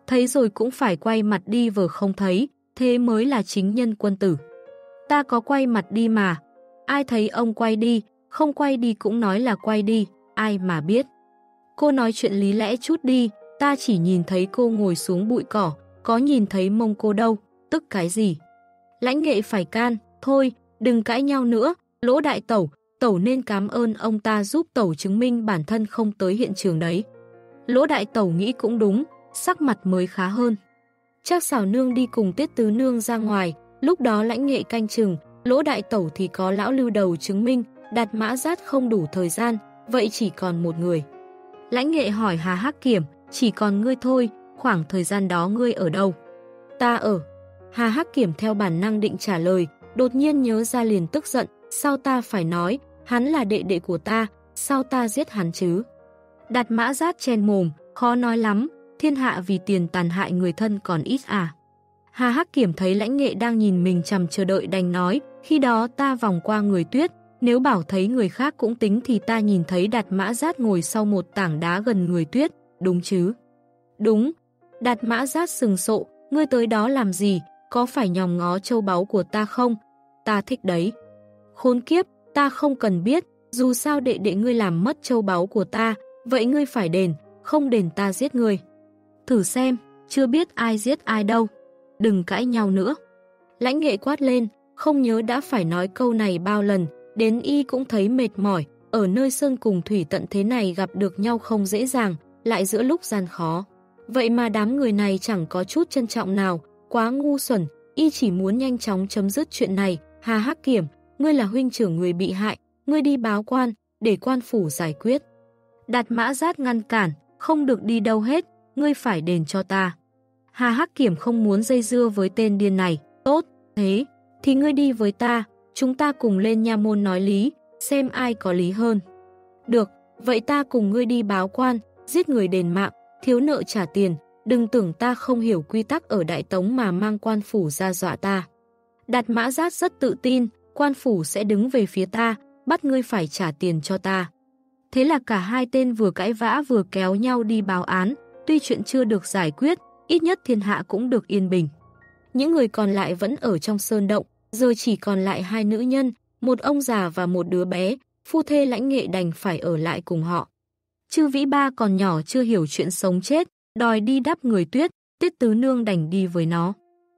thấy rồi cũng phải quay mặt đi vờ không thấy, thế mới là chính nhân quân tử. Ta có quay mặt đi mà, ai thấy ông quay đi, không quay đi cũng nói là quay đi, ai mà biết. Cô nói chuyện lý lẽ chút đi, ta chỉ nhìn thấy cô ngồi xuống bụi cỏ, có nhìn thấy mông cô đâu, tức cái gì. Lãnh Nghệ phải can, thôi, đừng cãi nhau nữa, Lỗ đại tẩu, tẩu nên cảm ơn ông ta giúp tẩu chứng minh bản thân không tới hiện trường đấy. Lỗ đại tẩu nghĩ cũng đúng, sắc mặt mới khá hơn. Trác Xảo Nương đi cùng Tiết Tứ Nương ra ngoài, lúc đó Lãnh Nghệ canh chừng, Lỗ đại tẩu thì có lão Lưu Đầu chứng minh, Đạt Mã Dát không đủ thời gian, vậy chỉ còn một người. Lãnh Nghệ hỏi Hà Hắc Kiểm, chỉ còn ngươi thôi, khoảng thời gian đó ngươi ở đâu? Ta ở. Hà Hắc Kiểm theo bản năng định trả lời, đột nhiên nhớ ra liền tức giận, sao ta phải nói, hắn là đệ đệ của ta, sao ta giết hắn chứ? Đạt Mã Dát chen mồm, khó nói lắm, thiên hạ vì tiền tàn hại người thân còn ít à. Hà Hắc Kiểm thấy Lãnh Nghệ đang nhìn mình chằm chờ đợi đành nói, khi đó ta vòng qua người Tuyết, nếu bảo thấy người khác cũng tính thì ta nhìn thấy Đạt Mã Dát ngồi sau một tảng đá gần người Tuyết, đúng chứ? Đúng. Đạt Mã Dát sừng sộ, ngươi tới đó làm gì, có phải nhòm ngó châu báu của ta không? Ta thích đấy. Khốn kiếp, ta không cần biết, dù sao đệ đệ ngươi làm mất châu báu của ta, vậy ngươi phải đền, không đền ta giết ngươi. Thử xem, chưa biết ai giết ai đâu. Đừng cãi nhau nữa. Lãnh Nghệ quát lên, không nhớ đã phải nói câu này bao lần, đến y cũng thấy mệt mỏi, ở nơi sơn cùng thủy tận thế này gặp được nhau không dễ dàng, lại giữa lúc gian khó. Vậy mà đám người này chẳng có chút trân trọng nào, quá ngu xuẩn, y chỉ muốn nhanh chóng chấm dứt chuyện này. Hà Hắc Kiểm, ngươi là huynh trưởng người bị hại, ngươi đi báo quan, để quan phủ giải quyết. Đạt Mã Dát ngăn cản, không được đi đâu hết, ngươi phải đền cho ta. Hà Hắc Kiểm không muốn dây dưa với tên điên này, tốt, thế, thì ngươi đi với ta, chúng ta cùng lên nha môn nói lý, xem ai có lý hơn. Được, vậy ta cùng ngươi đi báo quan, giết người đền mạng, thiếu nợ trả tiền, đừng tưởng ta không hiểu quy tắc ở Đại Tống mà mang quan phủ ra dọa ta. Đạt Mã Dát rất tự tin, quan phủ sẽ đứng về phía ta, bắt ngươi phải trả tiền cho ta. Thế là cả hai tên vừa cãi vã vừa kéo nhau đi báo án, tuy chuyện chưa được giải quyết, ít nhất thiên hạ cũng được yên bình. Những người còn lại vẫn ở trong sơn động, giờ chỉ còn lại hai nữ nhân, một ông già và một đứa bé, phu thê Lãnh Nghệ đành phải ở lại cùng họ. Chư Vĩ Ba còn nhỏ chưa hiểu chuyện sống chết, đòi đi đắp người Tuyết, Tiết Tứ Nương đành đi với nó.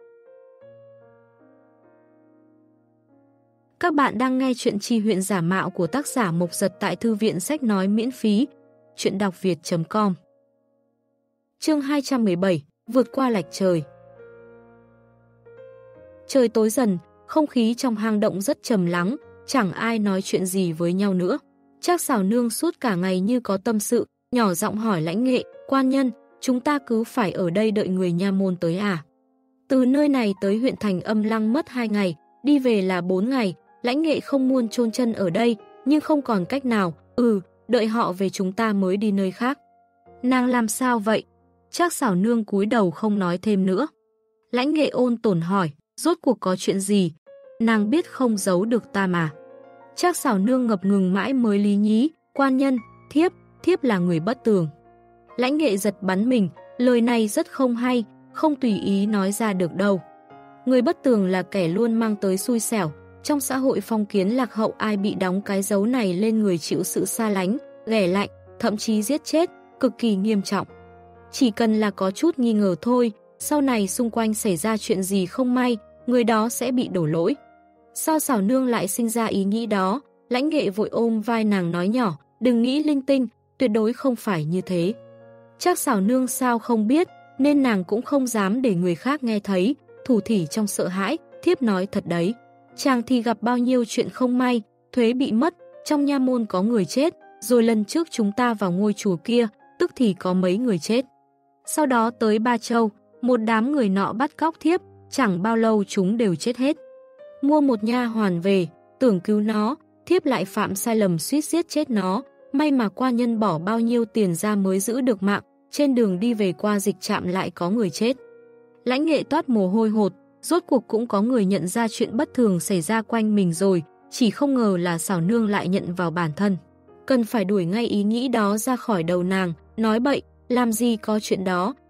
Các bạn đang nghe chuyện Chi Huyện Giả Mạo của tác giả Mộc Giật tại thư viện sách nói miễn phí, chuyện đọc việt chấm com. Chương hai trăm mười bảy, vượt qua lạch trời. Trời tối dần, không khí trong hang động rất trầm lắng, chẳng ai nói chuyện gì với nhau nữa. Trác Xảo Nương suốt cả ngày như có tâm sự, nhỏ giọng hỏi Lãnh Nghệ, quan nhân, chúng ta cứ phải ở đây đợi người nha môn tới à? Từ nơi này tới huyện thành Âm Lăng mất hai ngày, đi về là bốn ngày, Lãnh Nghệ không muốn chôn chân ở đây, nhưng không còn cách nào, ừ, đợi họ về chúng ta mới đi nơi khác. Nàng làm sao vậy? Trác Xảo Nương cúi đầu không nói thêm nữa. Lãnh Nghệ ôn tồn hỏi, rốt cuộc có chuyện gì? Nàng biết không giấu được ta mà. Trác Xảo Nương ngập ngừng mãi mới lý nhí, quan nhân, thiếp, thiếp là người bất tường. Lãnh Nghệ giật bắn mình, lời này rất không hay, không tùy ý nói ra được đâu. Người bất tường là kẻ luôn mang tới xui xẻo, trong xã hội phong kiến lạc hậu ai bị đóng cái dấu này lên người chịu sự xa lánh, ghẻ lạnh, thậm chí giết chết, cực kỳ nghiêm trọng. Chỉ cần là có chút nghi ngờ thôi, sau này xung quanh xảy ra chuyện gì không may, người đó sẽ bị đổ lỗi. Sao Xảo Nương lại sinh ra ý nghĩ đó? Lãnh Nghệ vội ôm vai nàng nói nhỏ, đừng nghĩ linh tinh, tuyệt đối không phải như thế. Trác Xảo Nương sao không biết, nên nàng cũng không dám để người khác nghe thấy, thủ thỉ trong sợ hãi, thiếp nói thật đấy. Chàng thì gặp bao nhiêu chuyện không may, thuế bị mất, trong nha môn có người chết, rồi lần trước chúng ta vào ngôi chùa kia, tức thì có mấy người chết. Sau đó tới Ba Châu, một đám người nọ bắt cóc thiếp, chẳng bao lâu chúng đều chết hết. Mua một nha hoàn về, tưởng cứu nó, thiếp lại phạm sai lầm suýt giết chết nó, may mà quan nhân bỏ bao nhiêu tiền ra mới giữ được mạng, trên đường đi về qua dịch trạm lại có người chết. Lãnh Nghệ toát mồ hôi hột, rốt cuộc cũng có người nhận ra chuyện bất thường xảy ra quanh mình rồi, chỉ không ngờ là Xảo Nương lại nhận vào bản thân. Cần phải đuổi ngay ý nghĩ đó ra khỏi đầu nàng, nói bậy, làm gì có chuyện đó,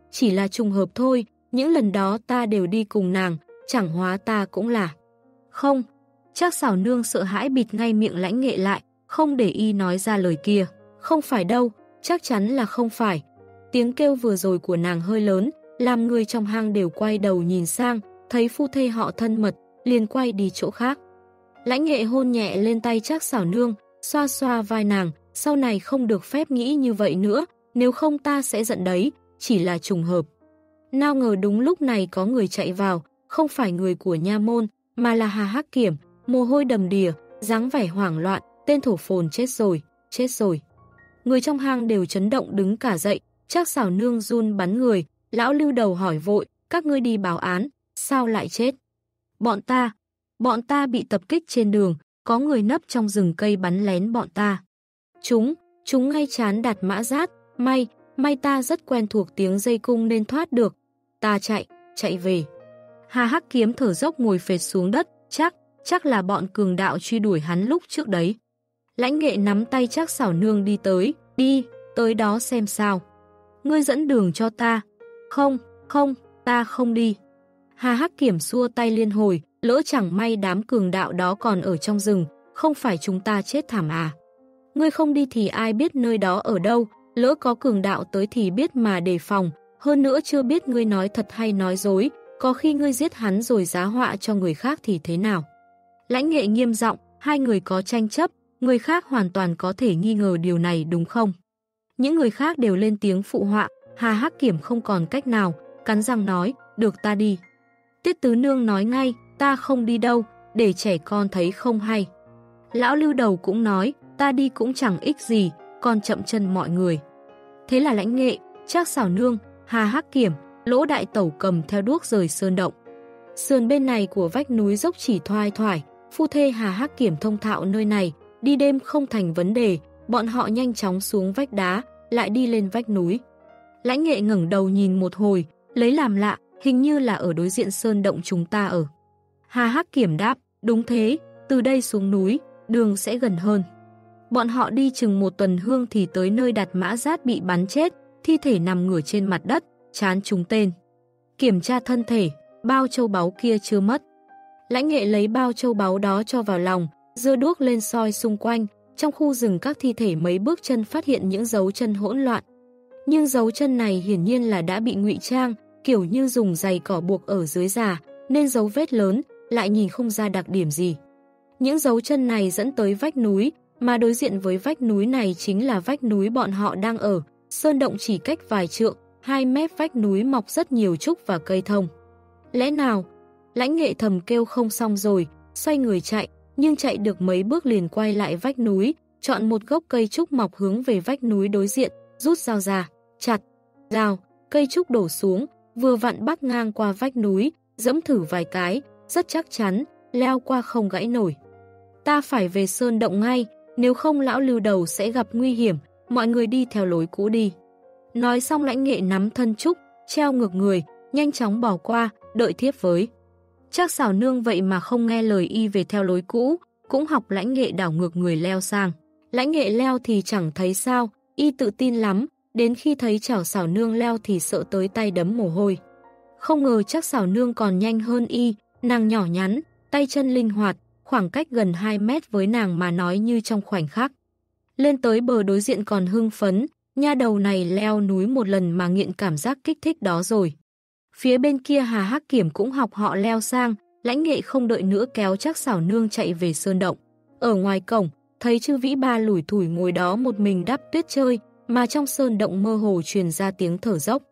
chỉ là trùng hợp thôi, những lần đó ta đều đi cùng nàng, chẳng hóa ta cũng là. Không, Trác Xảo Nương sợ hãi bịt ngay miệng Lãnh Nghệ lại, không để y nói ra lời kia. Không phải đâu, chắc chắn là không phải. Tiếng kêu vừa rồi của nàng hơi lớn, làm người trong hang đều quay đầu nhìn sang, thấy phu thê họ thân mật, liền quay đi chỗ khác. Lãnh Nghệ hôn nhẹ lên tay Trác Xảo Nương, xoa xoa vai nàng, sau này không được phép nghĩ như vậy nữa, nếu không ta sẽ giận đấy, chỉ là trùng hợp. Nào ngờ đúng lúc này có người chạy vào, không phải người của nha môn, mà là Hà Hắc Kiểm, mồ hôi đầm đìa, dáng vẻ hoảng loạn, tên thổ phồn chết rồi, chết rồi. Người trong hang đều chấn động đứng cả dậy, Trác Xảo Nương run bắn người, lão Lưu Đầu hỏi vội, các ngươi đi báo án, sao lại chết? Bọn ta, bọn ta bị tập kích trên đường, có người nấp trong rừng cây bắn lén bọn ta. Chúng, chúng ngay chán Đạt Mã Giát, may, may ta rất quen thuộc tiếng dây cung nên thoát được. Ta chạy, chạy về. Hà Hắc Kiếm thở dốc ngồi phệt xuống đất, chắc, chắc là bọn cường đạo truy đuổi hắn lúc trước đấy. Lãnh Nghệ nắm tay Trác Xảo Nương đi tới, đi, tới đó xem sao. Ngươi dẫn đường cho ta. Không, không, ta không đi. Hà Hắc Kiểm xua tay liên hồi, lỡ chẳng may đám cường đạo đó còn ở trong rừng, không phải chúng ta chết thảm à. Ngươi không đi thì ai biết nơi đó ở đâu, lỡ có cường đạo tới thì biết mà đề phòng, hơn nữa chưa biết ngươi nói thật hay nói dối, có khi ngươi giết hắn rồi giá họa cho người khác thì thế nào. Lãnh Nghệ nghiêm giọng, hai người có tranh chấp, người khác hoàn toàn có thể nghi ngờ điều này đúng không? Những người khác đều lên tiếng phụ họa, Hà Hắc Kiểm không còn cách nào, cắn răng nói, được ta đi. Tiết Tứ Nương nói ngay, ta không đi đâu, để trẻ con thấy không hay. Lão Lưu Đầu cũng nói, ta đi cũng chẳng ích gì, còn chậm chân mọi người. Thế là Lãnh Nghệ, Trác Xảo Nương, Hà Hắc Kiểm, Lỗ Đại Tẩu cầm theo đuốc rời sơn động. Sườn bên này của vách núi dốc chỉ thoai thoải, phu thê Hà Hắc Kiểm thông thạo nơi này, đi đêm không thành vấn đề, bọn họ nhanh chóng xuống vách đá, lại đi lên vách núi. Lãnh Nghệ ngẩng đầu nhìn một hồi, lấy làm lạ, hình như là ở đối diện sơn động chúng ta ở. Hà Hắc Kiểm đáp, đúng thế, từ đây xuống núi, đường sẽ gần hơn. Bọn họ đi chừng một tuần hương thì tới nơi Đạt Mã Giát bị bắn chết, thi thể nằm ngửa trên mặt đất, trán trúng tên. Kiểm tra thân thể, bao châu báu kia chưa mất. Lãnh Nghệ lấy bao châu báu đó cho vào lòng, giơ đuốc lên soi xung quanh, trong khu rừng các thi thể mấy bước chân phát hiện những dấu chân hỗn loạn. Nhưng dấu chân này hiển nhiên là đã bị ngụy trang, kiểu như dùng giày cỏ buộc ở dưới già, nên dấu vết lớn, lại nhìn không ra đặc điểm gì. Những dấu chân này dẫn tới vách núi, mà đối diện với vách núi này chính là vách núi bọn họ đang ở. Sơn động chỉ cách vài trượng, hai mét vách núi mọc rất nhiều trúc và cây thông. Lẽ nào? Lãnh Nghệ thầm kêu không xong rồi, xoay người chạy, nhưng chạy được mấy bước liền quay lại vách núi, chọn một gốc cây trúc mọc hướng về vách núi đối diện, rút dao ra, chặt, dao, cây trúc đổ xuống, vừa vặn bắc ngang qua vách núi, dẫm thử vài cái, rất chắc chắn, leo qua không gãy nổi. Ta phải về sơn động ngay, nếu không lão Lưu Đầu sẽ gặp nguy hiểm, mọi người đi theo lối cũ đi. Nói xong Lãnh Nghệ nắm thân trúc, treo ngược người, nhanh chóng bỏ qua, đợi thiếp với. Trác Xảo Nương vậy mà không nghe lời y về theo lối cũ, cũng học Lãnh Nghệ đảo ngược người leo sang. Lãnh Nghệ leo thì chẳng thấy sao, y tự tin lắm, đến khi thấy Trảo Xảo Nương leo thì sợ tới tay đấm mồ hôi. Không ngờ Trác Xảo Nương còn nhanh hơn y, nàng nhỏ nhắn, tay chân linh hoạt, khoảng cách gần hai mét với nàng mà nói như trong khoảnh khắc. Lên tới bờ đối diện còn hưng phấn, nha đầu này leo núi một lần mà nghiện cảm giác kích thích đó rồi. Phía bên kia Hà Hắc Kiểm cũng học họ leo sang, Lãnh Nghệ không đợi nữa kéo Trác Xảo Nương chạy về sơn động. Ở ngoài cổng, thấy Chư Vĩ Ba lủi thủi ngồi đó một mình đắp tuyết chơi, mà trong sơn động mơ hồ truyền ra tiếng thở dốc.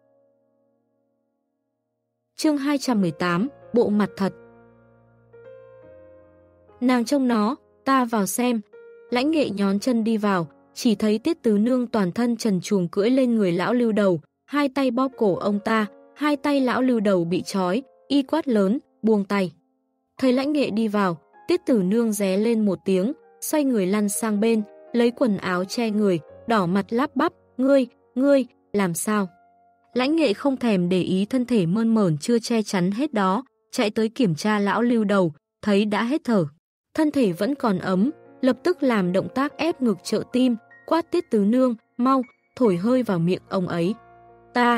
Chương hai trăm mười tám, bộ mặt thật. Nàng trông nó, ta vào xem. Lãnh Nghệ nhón chân đi vào, chỉ thấy Tiết Tứ Nương toàn thân trần truồng cưỡi lên người lão Lưu Đầu, hai tay bóp cổ ông ta, hai tay lão Lưu Đầu bị trói, y quát lớn, buông tay. Thấy Lãnh Nghệ đi vào, Tiết Tứ Nương ré lên một tiếng, xoay người lăn sang bên, lấy quần áo che người, đỏ mặt lắp bắp, ngươi, ngươi, làm sao? Lãnh Nghệ không thèm để ý thân thể mơn mởn chưa che chắn hết đó, chạy tới kiểm tra lão Lưu Đầu, thấy đã hết thở. Thân thể vẫn còn ấm, lập tức làm động tác ép ngực trợ tim, quát Tiết Tứ Nương, mau, thổi hơi vào miệng ông ấy. Ta,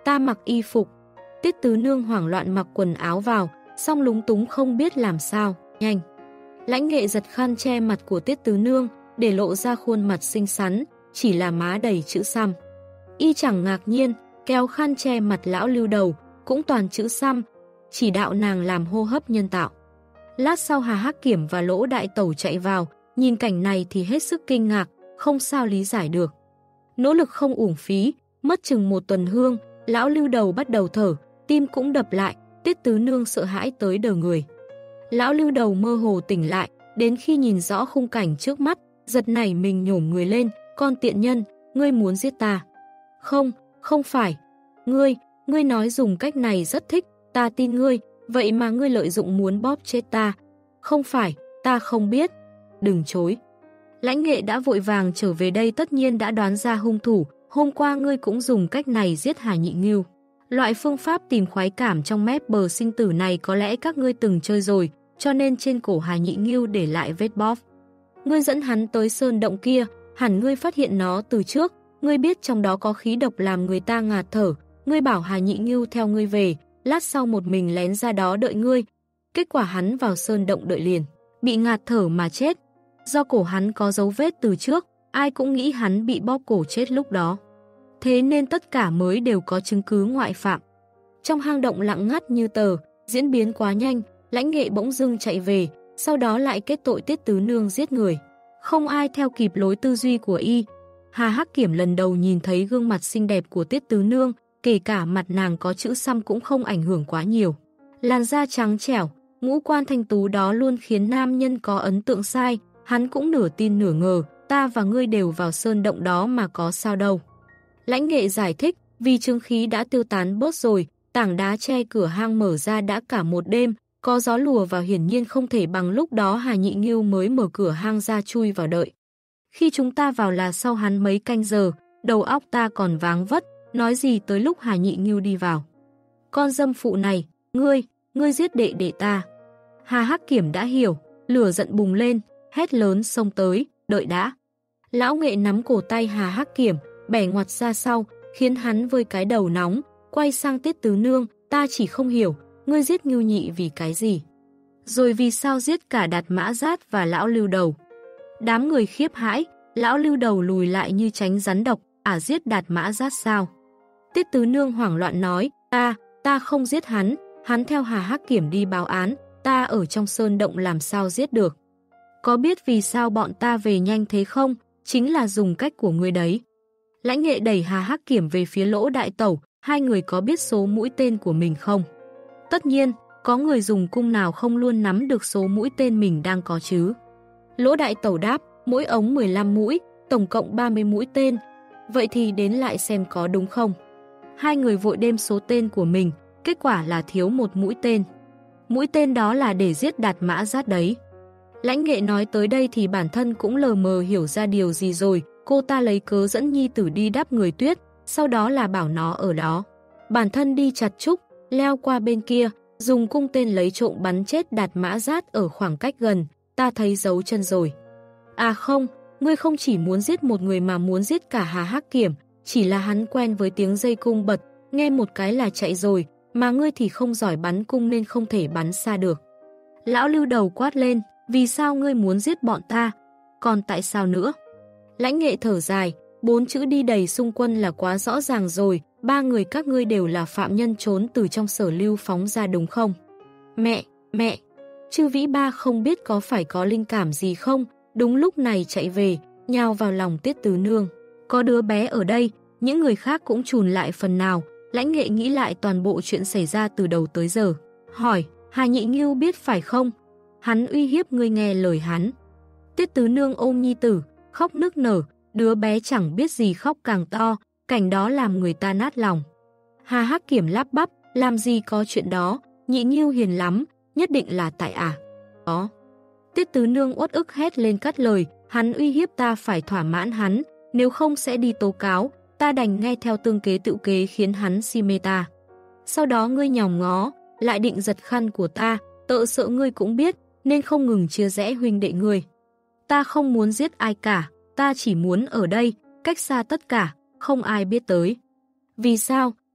ta mặc y phục. Tiết Tứ Nương hoảng loạn mặc quần áo vào, xong lúng túng không biết làm sao, nhanh. Lãnh Nghệ giật khăn che mặt của Tiết Tứ Nương, để lộ ra khuôn mặt xinh xắn, chỉ là má đầy chữ xăm. Y chẳng ngạc nhiên, kéo khăn che mặt lão Lưu Đầu, cũng toàn chữ xăm, chỉ đạo nàng làm hô hấp nhân tạo. Lát sau Hà Hắc Kiểm và Lỗ Đại Tẩu chạy vào, nhìn cảnh này thì hết sức kinh ngạc, không sao lý giải được. Nỗ lực không uổng phí, mất chừng một tuần hương, lão Lưu Đầu bắt đầu thở, tim cũng đập lại, Tiết Tứ Nương sợ hãi tới đờ người. Lão Lưu Đầu mơ hồ tỉnh lại, đến khi nhìn rõ khung cảnh trước mắt, giật nảy mình nhổm người lên, con tiện nhân, ngươi muốn giết ta. Không, không phải. Ngươi, ngươi nói dùng cách này rất thích, ta tin ngươi, vậy mà ngươi lợi dụng muốn bóp chết ta. Không phải, ta không biết. Đừng chối. Lãnh Nghệ đã vội vàng trở về đây tất nhiên đã đoán ra hung thủ, hôm qua ngươi cũng dùng cách này giết Hà Nhị Ngưu. Loại phương pháp tìm khoái cảm trong mép bờ sinh tử này có lẽ các ngươi từng chơi rồi, cho nên trên cổ Hà Nhị Ngưu để lại vết bóp. Ngươi dẫn hắn tới sơn động kia, hẳn ngươi phát hiện nó từ trước, ngươi biết trong đó có khí độc làm người ta ngạt thở, ngươi bảo Hà Nhị Ngưu theo ngươi về, lát sau một mình lén ra đó đợi ngươi. Kết quả hắn vào sơn động đợi liền, bị ngạt thở mà chết. Do cổ hắn có dấu vết từ trước, ai cũng nghĩ hắn bị bóp cổ chết lúc đó. Thế nên tất cả mới đều có chứng cứ ngoại phạm. Trong hang động lặng ngắt như tờ, diễn biến quá nhanh, Lãnh Nghệ bỗng dưng chạy về, sau đó lại kết tội Tiết Tứ Nương giết người. Không ai theo kịp lối tư duy của y. Hà Hắc Kiểm lần đầu nhìn thấy gương mặt xinh đẹp của Tiết Tứ Nương, kể cả mặt nàng có chữ xăm cũng không ảnh hưởng quá nhiều. Làn da trắng trẻo, ngũ quan thanh tú đó luôn khiến nam nhân có ấn tượng sai, hắn cũng nửa tin nửa ngờ, ta và ngươi đều vào sơn động đó mà có sao đâu. Lãnh Nghệ giải thích, vì chứng khí đã tiêu tán bớt rồi, tảng đá che cửa hang mở ra đã cả một đêm, có gió lùa vào hiển nhiên không thể bằng lúc đó Hà Nhị Ngưu mới mở cửa hang ra chui vào đợi. Khi chúng ta vào là sau hắn mấy canh giờ, đầu óc ta còn váng vất, nói gì tới lúc Hà Nhị Ngưu đi vào. Con dâm phụ này, ngươi, ngươi giết đệ đệ ta. Hà Hắc Kiểm đã hiểu, lửa giận bùng lên, hét lớn xông tới, đợi đã. Lão Nghệ nắm cổ tay Hà Hắc Kiểm, bẻ ngoặt ra sau, khiến hắn vơi cái đầu nóng, quay sang Tiết Tứ Nương, ta chỉ không hiểu, ngươi giết Ngưu Nhị vì cái gì? Rồi vì sao giết cả Đạt Mã Dát và lão Lưu Đầu? Đám người khiếp hãi, lão Lưu Đầu lùi lại như tránh rắn độc, à giết Đạt Mã Dát sao? Tiết Tứ Nương hoảng loạn nói, ta, ta không giết hắn, hắn theo Hà Hắc Kiểm đi báo án, ta ở trong sơn động làm sao giết được? Có biết vì sao bọn ta về nhanh thế không? Chính là dùng cách của ngươi đấy. Lãnh Nghệ đẩy Hà Hắc Kiểm về phía Lỗ Đại Tẩu, hai người có biết số mũi tên của mình không? Tất nhiên, có người dùng cung nào không luôn nắm được số mũi tên mình đang có chứ. Lỗ Đại Tẩu đáp, mỗi ống mười lăm mũi, tổng cộng ba mươi mũi tên. Vậy thì đến lại xem có đúng không? Hai người vội đêm số tên của mình, kết quả là thiếu một mũi tên. Mũi tên đó là để giết Đạt Mã Dát đấy. Lãnh Nghệ nói tới đây thì bản thân cũng lờ mờ hiểu ra điều gì rồi, cô ta lấy cớ dẫn nhi tử đi đắp người tuyết, sau đó là bảo nó ở đó. Bản thân đi chặt trúc, leo qua bên kia, dùng cung tên lấy trộm bắn chết Đạt Mã Dát ở khoảng cách gần, ta thấy dấu chân rồi. À không, ngươi không chỉ muốn giết một người mà muốn giết cả Hà Hắc Kiểm, chỉ là hắn quen với tiếng dây cung bật, nghe một cái là chạy rồi, mà ngươi thì không giỏi bắn cung nên không thể bắn xa được. Lão Lưu Đầu quát lên, vì sao ngươi muốn giết bọn ta? Còn tại sao nữa? Lãnh Nghệ thở dài, bốn chữ đi đầy xung quân là quá rõ ràng rồi, ba người các ngươi đều là phạm nhân trốn từ trong sở lưu phóng ra đúng không? Mẹ, mẹ, Chư Vĩ Ba không biết có phải có linh cảm gì không, đúng lúc này chạy về, nhào vào lòng Tiết Tứ Nương. Có đứa bé ở đây, những người khác cũng chùn lại phần nào, Lãnh Nghệ nghĩ lại toàn bộ chuyện xảy ra từ đầu tới giờ. Hỏi, Hà Nhị Ngưu biết phải không? Hắn uy hiếp ngươi nghe lời hắn. Tiết Tứ Nương ôm nhi tử, khóc nức nở, đứa bé chẳng biết gì khóc càng to, cảnh đó làm người ta nát lòng. Hà Hắc Kiểm lắp bắp, làm gì có chuyện đó, Nhị Ngưu hiền lắm, nhất định là tại ả. Đó. Tiết Tứ Nương uất ức hét lên cắt lời, hắn uy hiếp ta phải thỏa mãn hắn, nếu không sẽ đi tố cáo, ta đành nghe theo tương kế tự kế khiến hắn si mê ta. Sau đó ngươi nhòm ngó, lại định giật khăn của ta, tợ sợ ngươi cũng biết, nên không ngừng chia rẽ huynh đệ ngươi. Ta không muốn giết ai cả, ta chỉ muốn ở đây, cách xa tất cả, không ai biết tới. Vì sao?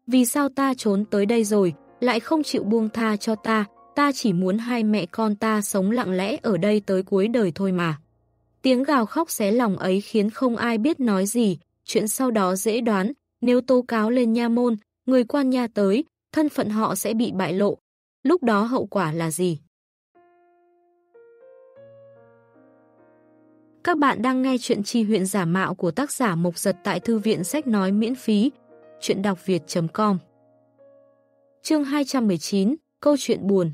vì sao ta trốn tới đây rồi, lại không chịu buông tha cho ta, ta chỉ muốn hai mẹ con ta sống lặng lẽ ở đây tới cuối đời thôi mà. Tiếng gào khóc xé lòng ấy khiến không ai biết nói gì, chuyện sau đó dễ đoán, nếu tố cáo lên nha môn, người quan nha tới, thân phận họ sẽ bị bại lộ. Lúc đó hậu quả là gì? Các bạn đang nghe chuyện Chi huyện giả mạo của tác giả Mộc Giật tại thư viện sách nói miễn phí, chuyện đọc việt chấm com. Chương hai trăm mười chín, câu chuyện buồn.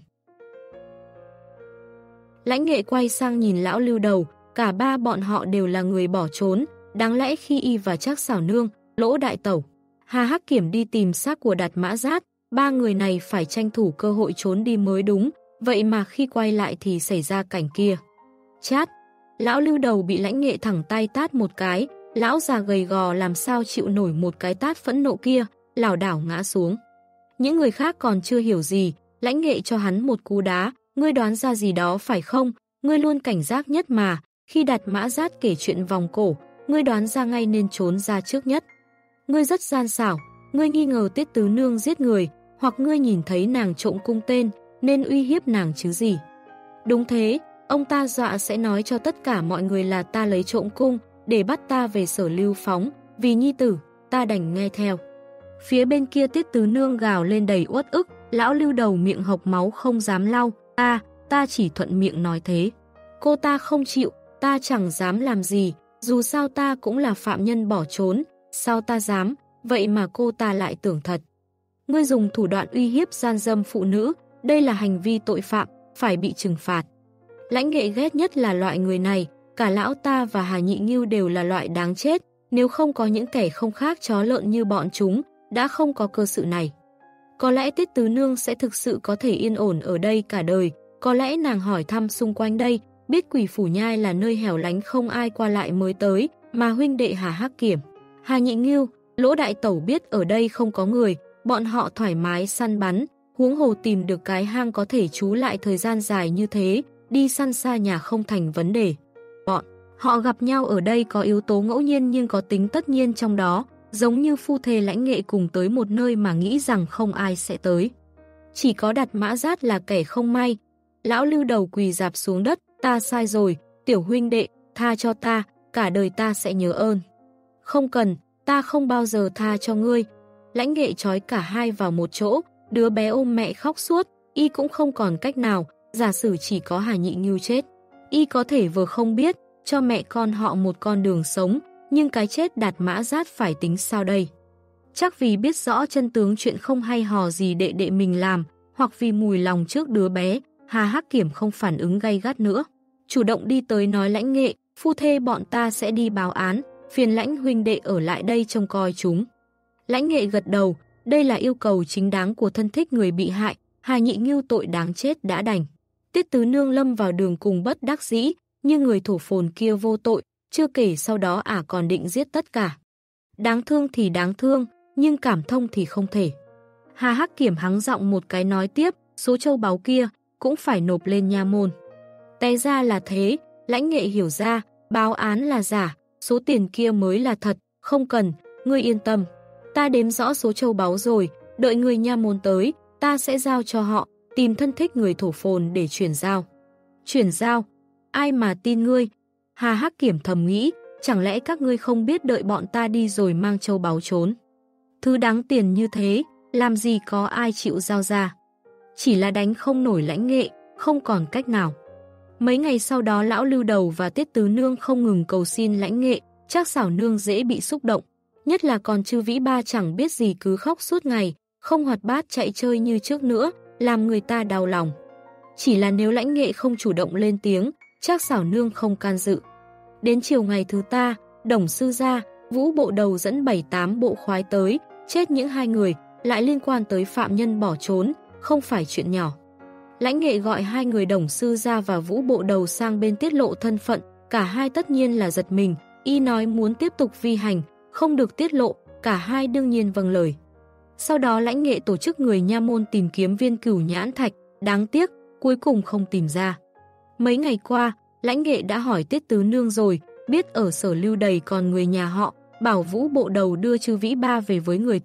Lãnh Nghệ quay sang nhìn lão Lưu Đầu, cả ba bọn họ đều là người bỏ trốn, đáng lẽ khi y và Trác Xảo Nương, Lỗ Đại Tẩu, Hà Hắc Kiểm đi tìm xác của Đạt Mã Dát, ba người này phải tranh thủ cơ hội trốn đi mới đúng, vậy mà khi quay lại thì xảy ra cảnh kia. Chát! Lão Lưu Đầu bị Lãnh Nghệ thẳng tay tát một cái, lão già gầy gò làm sao chịu nổi một cái tát phẫn nộ kia, lảo đảo ngã xuống. Những người khác còn chưa hiểu gì, Lãnh Nghệ cho hắn một cú đá, ngươi đoán ra gì đó phải không, ngươi luôn cảnh giác nhất mà, khi Đạt Mã Dát kể chuyện vòng cổ, ngươi đoán ra ngay nên trốn ra trước nhất. Ngươi rất gian xảo, ngươi nghi ngờ Tiết Tứ Nương giết người, hoặc ngươi nhìn thấy nàng trộm cung tên, nên uy hiếp nàng chứ gì. Đúng thế, ông ta dọa sẽ nói cho tất cả mọi người là ta lấy trộm cung, để bắt ta về Sở Lưu phóng, vì nhi tử, ta đành nghe theo. Phía bên kia Tiết Tứ Nương gào lên đầy uất ức, lão Lưu Đầu miệng hộc máu không dám lau, ta, ta chỉ thuận miệng nói thế. Cô ta không chịu, ta chẳng dám làm gì, dù sao ta cũng là phạm nhân bỏ trốn, sao ta dám, vậy mà cô ta lại tưởng thật. Ngươi dùng thủ đoạn uy hiếp gian dâm phụ nữ, đây là hành vi tội phạm, phải bị trừng phạt. Lãnh Nghệ ghét nhất là loại người này, cả lão ta và Hà Nhị Ngưu đều là loại đáng chết, nếu không có những kẻ không khác chó lợn như bọn chúng, đã không có cơ sự này. Có lẽ Tiết Tứ Nương sẽ thực sự có thể yên ổn ở đây cả đời, có lẽ nàng hỏi thăm xung quanh đây, biết Quỷ Phủ Nhai là nơi hẻo lánh không ai qua lại mới tới, mà huynh đệ Hà Hắc Kiểm, Hà Nhị Ngưu, Lỗ Đại Tẩu biết ở đây không có người, bọn họ thoải mái săn bắn, huống hồ tìm được cái hang có thể trú lại thời gian dài như thế, đi săn xa nhà không thành vấn đề. Bọn họ gặp nhau ở đây có yếu tố ngẫu nhiên nhưng có tính tất nhiên trong đó, giống như phu thê Lãnh Nghệ cùng tới một nơi mà nghĩ rằng không ai sẽ tới. Chỉ có Đạt Mã Dát là kẻ không may. Lão Lưu Đầu quỳ rạp xuống đất, ta sai rồi, tiểu huynh đệ, tha cho ta, cả đời ta sẽ nhớ ơn. Không cần, ta không bao giờ tha cho ngươi. Lãnh Nghệ trói cả hai vào một chỗ, đứa bé ôm mẹ khóc suốt, y cũng không còn cách nào, giả sử chỉ có Hà Nhị Ngưu chết. Y có thể vừa không biết, cho mẹ con họ một con đường sống, nhưng cái chết Đạt Mã Dát phải tính sao đây? Chắc vì biết rõ chân tướng chuyện không hay hò gì đệ đệ mình làm, hoặc vì mùi lòng trước đứa bé, Hà Hắc Kiểm không phản ứng gay gắt nữa. Chủ động đi tới nói Lãnh Nghệ, phu thê bọn ta sẽ đi báo án, phiền Lãnh huynh đệ ở lại đây trông coi chúng. Lãnh Nghệ gật đầu, đây là yêu cầu chính đáng của thân thích người bị hại, Hà Nhị Ngưu tội đáng chết đã đành. Tiết Tứ Nương lâm vào đường cùng bất đắc dĩ, nhưng người thổ phồn kia vô tội, chưa kể sau đó ả à còn định giết tất cả. Đáng thương thì đáng thương, nhưng cảm thông thì không thể. Hà Hắc Kiểm hắng giọng một cái nói tiếp, số châu báu kia cũng phải nộp lên nha môn. Té ra là thế, Lãnh Nghệ hiểu ra, báo án là giả, số tiền kia mới là thật, không cần, ngươi yên tâm. Ta đếm rõ số châu báu rồi, đợi người nha môn tới, ta sẽ giao cho họ, tìm thân thích người thổ phồn để chuyển giao. Chuyển giao? Ai mà tin ngươi? Hà Hắc Kiểm thầm nghĩ, chẳng lẽ các ngươi không biết đợi bọn ta đi rồi mang châu báu trốn? Thứ đáng tiền như thế, làm gì có ai chịu giao ra? Chỉ là đánh không nổi Lãnh Nghệ, không còn cách nào. Mấy ngày sau đó lão Lưu Đầu và Tiết Tứ Nương không ngừng cầu xin Lãnh Nghệ, Trác Xảo Nương dễ bị xúc động. Nhất là còn Chư Vĩ Ba chẳng biết gì cứ khóc suốt ngày, không hoạt bát chạy chơi như trước nữa, làm người ta đau lòng. Chỉ là nếu Lãnh Nghệ không chủ động lên tiếng, Trác Xảo Nương không can dự. Đến chiều ngày thứ ta, Đồng Sư Gia, Vũ Bộ Đầu dẫn bảy tám bộ khoái tới, chết những hai người, lại liên quan tới phạm nhân bỏ trốn, không phải chuyện nhỏ. Lãnh Nghệ gọi hai người Đồng Sư Gia và Vũ Bộ Đầu sang bên tiết lộ thân phận, cả hai tất nhiên là giật mình, y nói muốn tiếp tục vi hành, không được tiết lộ, cả hai đương nhiên vâng lời. Sau đó Lãnh Nghệ tổ chức người nha môn tìm kiếm viên Cửu Nhãn Thạch, đáng tiếc, cuối cùng không tìm ra. Mấy ngày qua, Lãnh Nghệ đã hỏi Tiết Tứ Nương rồi, biết ở Sở Lưu đầy còn người nhà họ, bảo Vũ Bộ Đầu đưa Chư Vĩ Ba về với người thân,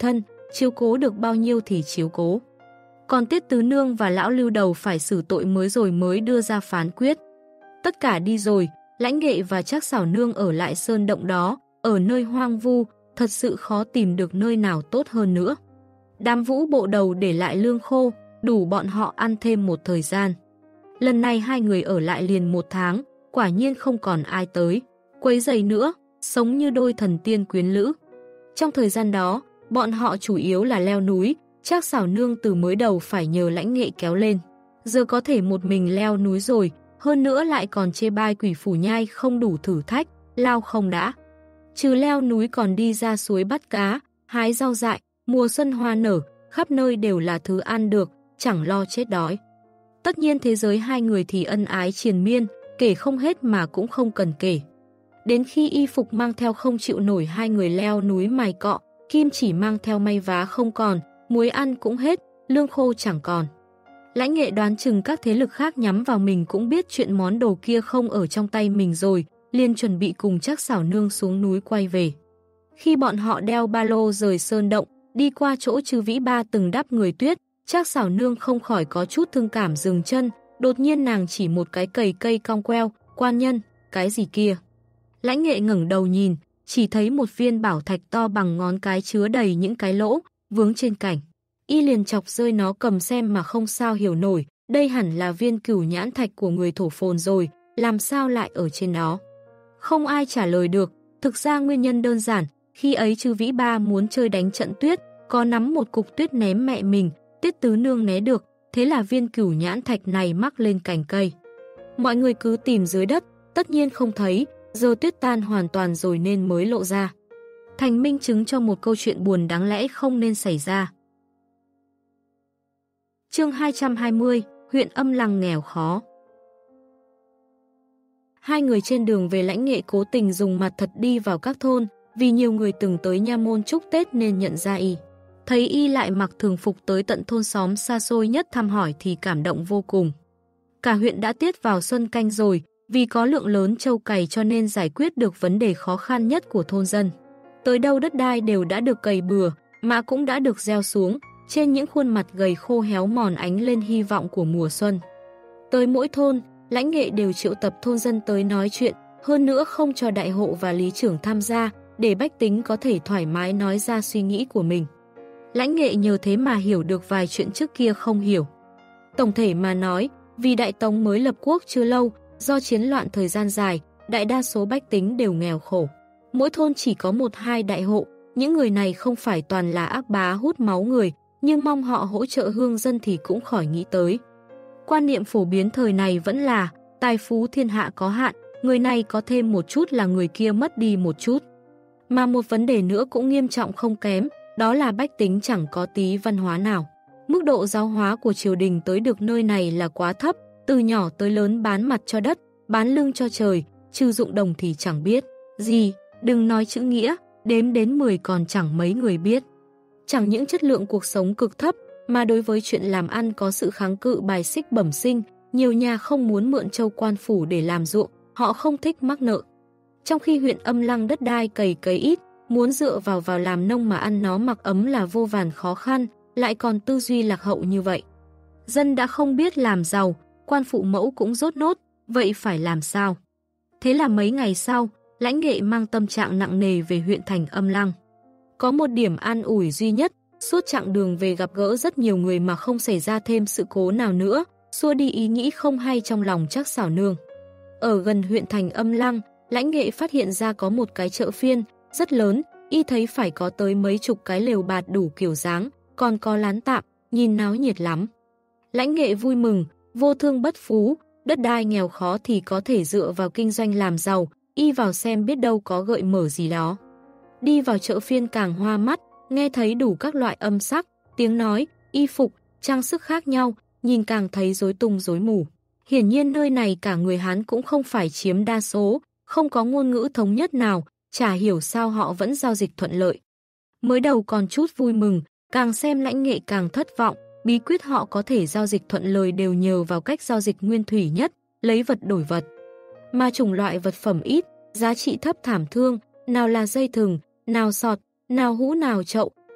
chiếu cố được bao nhiêu thì chiếu cố. Còn Tiết Tứ Nương và lão Lưu Đầu phải xử tội mới rồi mới đưa ra phán quyết. Tất cả đi rồi, Lãnh Nghệ và Trác Xảo Nương ở lại sơn động đó, ở nơi hoang vu, thật sự khó tìm được nơi nào tốt hơn nữa. Đám Vũ Bộ Đầu để lại lương khô, đủ bọn họ ăn thêm một thời gian. Lần này hai người ở lại liền một tháng, quả nhiên không còn ai tới quấy rầy nữa, sống như đôi thần tiên quyến lữ. Trong thời gian đó, bọn họ chủ yếu là leo núi, Trác Xảo Nương từ mới đầu phải nhờ Lãnh Nghệ kéo lên. Giờ có thể một mình leo núi rồi, hơn nữa lại còn chê bai Quỷ Phủ Nhai không đủ thử thách, lao không đã. Trừ leo núi còn đi ra suối bắt cá, hái rau dại, mùa xuân hoa nở, khắp nơi đều là thứ ăn được, chẳng lo chết đói. Tất nhiên thế giới hai người thì ân ái triền miên, kể không hết mà cũng không cần kể. Đến khi y phục mang theo không chịu nổi hai người leo núi mài cọ, kim chỉ mang theo may vá không còn, muối ăn cũng hết, lương khô chẳng còn. Lãnh Nghệ đoán chừng các thế lực khác nhắm vào mình cũng biết chuyện món đồ kia không ở trong tay mình rồi, liền chuẩn bị cùng Trác Xảo Nương xuống núi quay về. Khi bọn họ đeo ba lô rời sơn động, đi qua chỗ Trư Vĩ Ba từng đắp người tuyết, Trác Xảo Nương không khỏi có chút thương cảm dừng chân, đột nhiên nàng chỉ một cái cầy cây cong queo, quan nhân, cái gì kia. Lãnh Nghệ ngẩng đầu nhìn, chỉ thấy một viên bảo thạch to bằng ngón cái chứa đầy những cái lỗ, vướng trên cảnh. Y liền chọc rơi nó cầm xem mà không sao hiểu nổi, đây hẳn là viên cửu nhãn thạch của người thổ phồn rồi, làm sao lại ở trên đó. Không ai trả lời được, thực ra nguyên nhân đơn giản, khi ấy Trư Vĩ Ba muốn chơi đánh trận tuyết, có nắm một cục tuyết ném mẹ mình, Tiết Tứ Nương né được, thế là viên cửu nhãn thạch này mắc lên cành cây. Mọi người cứ tìm dưới đất, tất nhiên không thấy, giờ tuyết tan hoàn toàn rồi nên mới lộ ra. Thành minh chứng cho một câu chuyện buồn đáng lẽ không nên xảy ra. Chương hai trăm hai mươi, huyện Âm Lăng nghèo khó. Hai người trên đường về Lãnh Nghệ cố tình dùng mặt thật đi vào các thôn, vì nhiều người từng tới nha môn chúc Tết nên nhận ra y. Thấy y lại mặc thường phục tới tận thôn xóm xa xôi nhất thăm hỏi thì cảm động vô cùng. Cả huyện đã tiết vào xuân canh rồi, vì có lượng lớn trâu cày cho nên giải quyết được vấn đề khó khăn nhất của thôn dân. Tới đâu đất đai đều đã được cày bừa, mạ cũng đã được gieo xuống, trên những khuôn mặt gầy khô héo mòn ánh lên hy vọng của mùa xuân. Tới mỗi thôn, Lãnh Nghệ đều triệu tập thôn dân tới nói chuyện, hơn nữa không cho đại hộ và lý trưởng tham gia, để bách tính có thể thoải mái nói ra suy nghĩ của mình. Lãnh Nghệ nhờ thế mà hiểu được vài chuyện trước kia không hiểu. Tổng thể mà nói, vì Đại Tống mới lập quốc chưa lâu, do chiến loạn thời gian dài, đại đa số bách tính đều nghèo khổ. Mỗi thôn chỉ có một hai đại hộ, những người này không phải toàn là ác bá hút máu người, nhưng mong họ hỗ trợ hương dân thì cũng khỏi nghĩ tới. Quan niệm phổ biến thời này vẫn là tài phú thiên hạ có hạn, người này có thêm một chút là người kia mất đi một chút. Mà một vấn đề nữa cũng nghiêm trọng không kém, đó là bách tính chẳng có tí văn hóa nào. Mức độ giáo hóa của triều đình tới được nơi này là quá thấp, từ nhỏ tới lớn bán mặt cho đất, bán lưng cho trời, trừ dụng đồng thì chẳng biết gì, đừng nói chữ nghĩa, đếm đến mười còn chẳng mấy người biết. Chẳng những chất lượng cuộc sống cực thấp, mà đối với chuyện làm ăn có sự kháng cự bài xích bẩm sinh, nhiều nhà không muốn mượn châu quan phủ để làm ruộng, họ không thích mắc nợ. Trong khi huyện Âm Lăng đất đai cày cấy ít, muốn dựa vào vào làm nông mà ăn nó mặc ấm là vô vàn khó khăn, lại còn tư duy lạc hậu như vậy. Dân đã không biết làm giàu, quan phụ mẫu cũng rốt nốt, vậy phải làm sao? Thế là mấy ngày sau, Lãnh Nghệ mang tâm trạng nặng nề về huyện thành Âm Lăng. Có một điểm an ủi duy nhất, suốt chặng đường về gặp gỡ rất nhiều người mà không xảy ra thêm sự cố nào nữa, xua đi ý nghĩ không hay trong lòng Trác Xảo Nương. Ở gần huyện thành Âm Lăng, Lãnh Nghệ phát hiện ra có một cái chợ phiên, rất lớn, y thấy phải có tới mấy chục cái lều bạt đủ kiểu dáng, còn có lán tạm, nhìn náo nhiệt lắm. Lãnh Nghệ vui mừng, vô thương bất phú, đất đai nghèo khó thì có thể dựa vào kinh doanh làm giàu, y vào xem biết đâu có gợi mở gì đó. Đi vào chợ phiên càng hoa mắt, nghe thấy đủ các loại âm sắc, tiếng nói, y phục, trang sức khác nhau, nhìn càng thấy rối tung rối mù. Hiển nhiên nơi này cả người Hán cũng không phải chiếm đa số, không có ngôn ngữ thống nhất nào, chả hiểu sao họ vẫn giao dịch thuận lợi. Mới đầu còn chút vui mừng, càng xem Lãnh Nghệ càng thất vọng, bí quyết họ có thể giao dịch thuận lợi đều nhờ vào cách giao dịch nguyên thủy nhất, lấy vật đổi vật. Mà chủng loại vật phẩm ít, giá trị thấp thảm thương, nào là dây thừng, nào sọt, nào hũ nào chậu,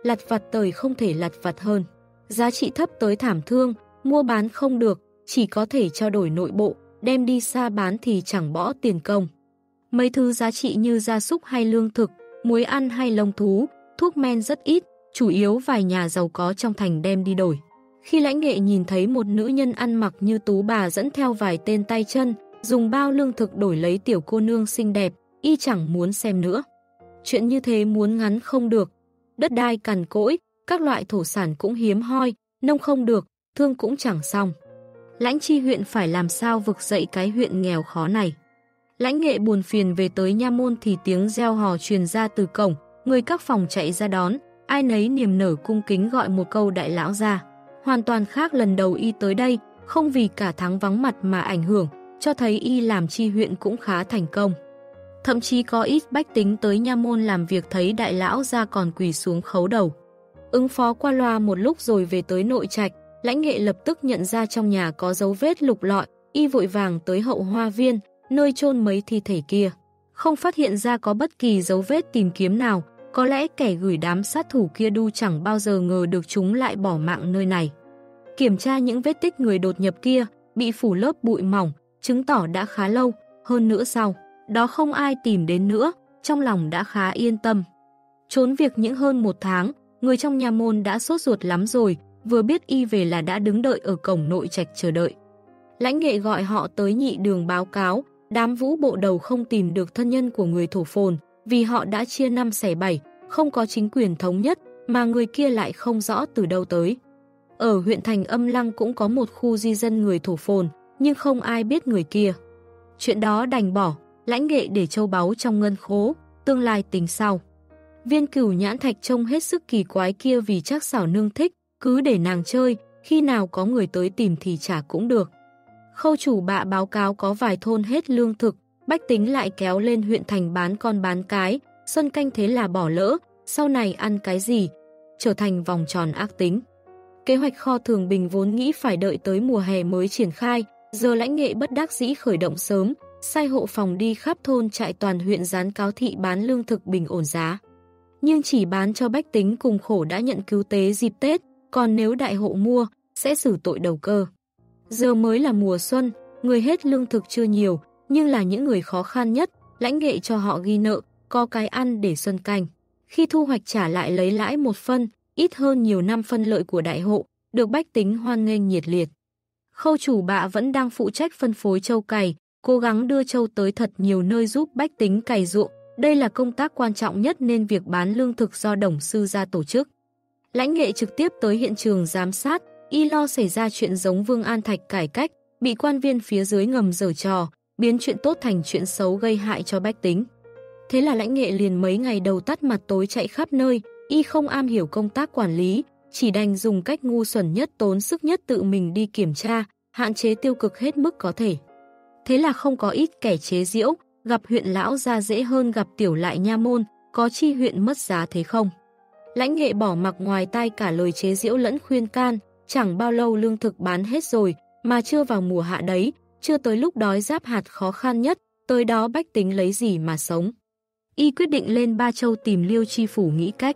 lặt vặt tới không thể lặt vặt hơn. Giá trị thấp tới thảm thương, mua bán không được, chỉ có thể trao đổi nội bộ, đem đi xa bán thì chẳng bỏ tiền công. Mấy thứ giá trị như gia súc hay lương thực, muối ăn hay lông thú, thuốc men rất ít, chủ yếu vài nhà giàu có trong thành đem đi đổi. Khi Lãnh Nghệ nhìn thấy một nữ nhân ăn mặc như tú bà dẫn theo vài tên tay chân, dùng bao lương thực đổi lấy tiểu cô nương xinh đẹp, y chẳng muốn xem nữa. Chuyện như thế muốn ngắn không được, đất đai cằn cỗi, các loại thổ sản cũng hiếm hoi, nông không được, thương cũng chẳng xong. Lãnh Chi huyện phải làm sao vực dậy cái huyện nghèo khó này. Lãnh Nghệ buồn phiền về tới nha môn thì tiếng reo hò truyền ra từ cổng, người các phòng chạy ra đón, ai nấy niềm nở cung kính gọi một câu đại lão ra. Hoàn toàn khác lần đầu y tới đây, không vì cả tháng vắng mặt mà ảnh hưởng, cho thấy y làm chi huyện cũng khá thành công. Thậm chí có ít bách tính tới nha môn làm việc thấy đại lão ra còn quỳ xuống khấu đầu. Ứng phó qua loa một lúc rồi về tới nội trạch, Lãnh Nghệ lập tức nhận ra trong nhà có dấu vết lục lọi, y vội vàng tới hậu hoa viên, nơi chôn mấy thi thể kia. Không phát hiện ra có bất kỳ dấu vết tìm kiếm nào, có lẽ kẻ gửi đám sát thủ kia đu chẳng bao giờ ngờ được chúng lại bỏ mạng nơi này. Kiểm tra những vết tích người đột nhập kia, bị phủ lớp bụi mỏng, chứng tỏ đã khá lâu, hơn nữa sau đó không ai tìm đến nữa, trong lòng đã khá yên tâm. Trốn việc những hơn một tháng, người trong nhà môn đã sốt ruột lắm rồi, vừa biết y về là đã đứng đợi ở cổng nội trạch chờ đợi. Lãnh Nghệ gọi họ tới nhị đường báo cáo, đám Vũ bộ đầu không tìm được thân nhân của người thổ phồn, vì họ đã chia năm xẻ bảy, không có chính quyền thống nhất, mà người kia lại không rõ từ đâu tới. Ở huyện thành Âm Lăng cũng có một khu di dân người thổ phồn, nhưng không ai biết người kia. Chuyện đó đành bỏ, Lãnh Nghệ để châu báu trong ngân khố, tương lai tính sau. Viên Cửu nhãn thạch trông hết sức kỳ quái kia vì chắc xảo nương thích, cứ để nàng chơi, khi nào có người tới tìm thì trả cũng được. Khâu chủ bạ báo cáo có vài thôn hết lương thực, bách tính lại kéo lên huyện thành bán con bán cái, xuân canh thế là bỏ lỡ, sau này ăn cái gì, trở thành vòng tròn ác tính. Kế hoạch kho thường bình vốn nghĩ phải đợi tới mùa hè mới triển khai, giờ Lãnh Nghệ bất đắc dĩ khởi động sớm, sai hộ phòng đi khắp thôn trại toàn huyện dán cáo thị bán lương thực bình ổn giá. Nhưng chỉ bán cho bách tính cùng khổ đã nhận cứu tế dịp Tết, còn nếu đại hộ mua, sẽ xử tội đầu cơ. Giờ mới là mùa xuân, người hết lương thực chưa nhiều, nhưng là những người khó khăn nhất, Lãnh Nghệ cho họ ghi nợ, có cái ăn để xuân canh. Khi thu hoạch trả lại lấy lãi một phân, ít hơn nhiều năm phân lợi của đại hộ, được bách tính hoan nghênh nhiệt liệt. Khâu chủ bạ vẫn đang phụ trách phân phối trâu cày, cố gắng đưa trâu tới thật nhiều nơi giúp bách tính cày ruộng. Đây là công tác quan trọng nhất nên việc bán lương thực do đồng sư ra tổ chức. Lãnh Nghệ trực tiếp tới hiện trường giám sát, y lo xảy ra chuyện giống Vương An Thạch cải cách, bị quan viên phía dưới ngầm giở trò, biến chuyện tốt thành chuyện xấu gây hại cho bách tính. Thế là Lãnh Nghệ liền mấy ngày đầu tắt mặt tối chạy khắp nơi, y không am hiểu công tác quản lý, chỉ đành dùng cách ngu xuẩn nhất tốn sức nhất tự mình đi kiểm tra, hạn chế tiêu cực hết mức có thể. Thế là không có ít kẻ chế giễu, gặp huyện lão ra dễ hơn gặp tiểu lại nha môn, có chi huyện mất giá thế không? Lãnh Nghệ bỏ mặc ngoài tai cả lời chế giễu lẫn khuyên can, chẳng bao lâu lương thực bán hết rồi, mà chưa vào mùa hạ đấy, chưa tới lúc đói giáp hạt khó khăn nhất, tới đó bách tính lấy gì mà sống. Y quyết định lên Ba Châu tìm Liêu Chi Phủ nghĩ cách.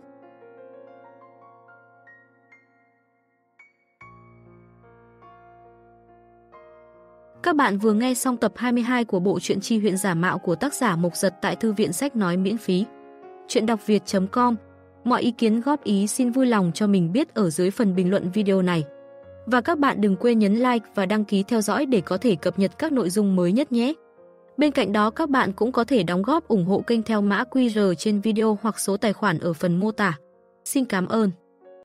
Các bạn vừa nghe xong tập hai mươi hai của bộ truyện Chi huyện giả mạo của tác giả Mộc Giật tại Thư viện Sách Nói miễn phí. Chuyện đọc việt chấm com. Mọi ý kiến góp ý xin vui lòng cho mình biết ở dưới phần bình luận video này. Và các bạn đừng quên nhấn like và đăng ký theo dõi để có thể cập nhật các nội dung mới nhất nhé. Bên cạnh đó các bạn cũng có thể đóng góp ủng hộ kênh theo mã quy rờ trên video hoặc số tài khoản ở phần mô tả. Xin cảm ơn.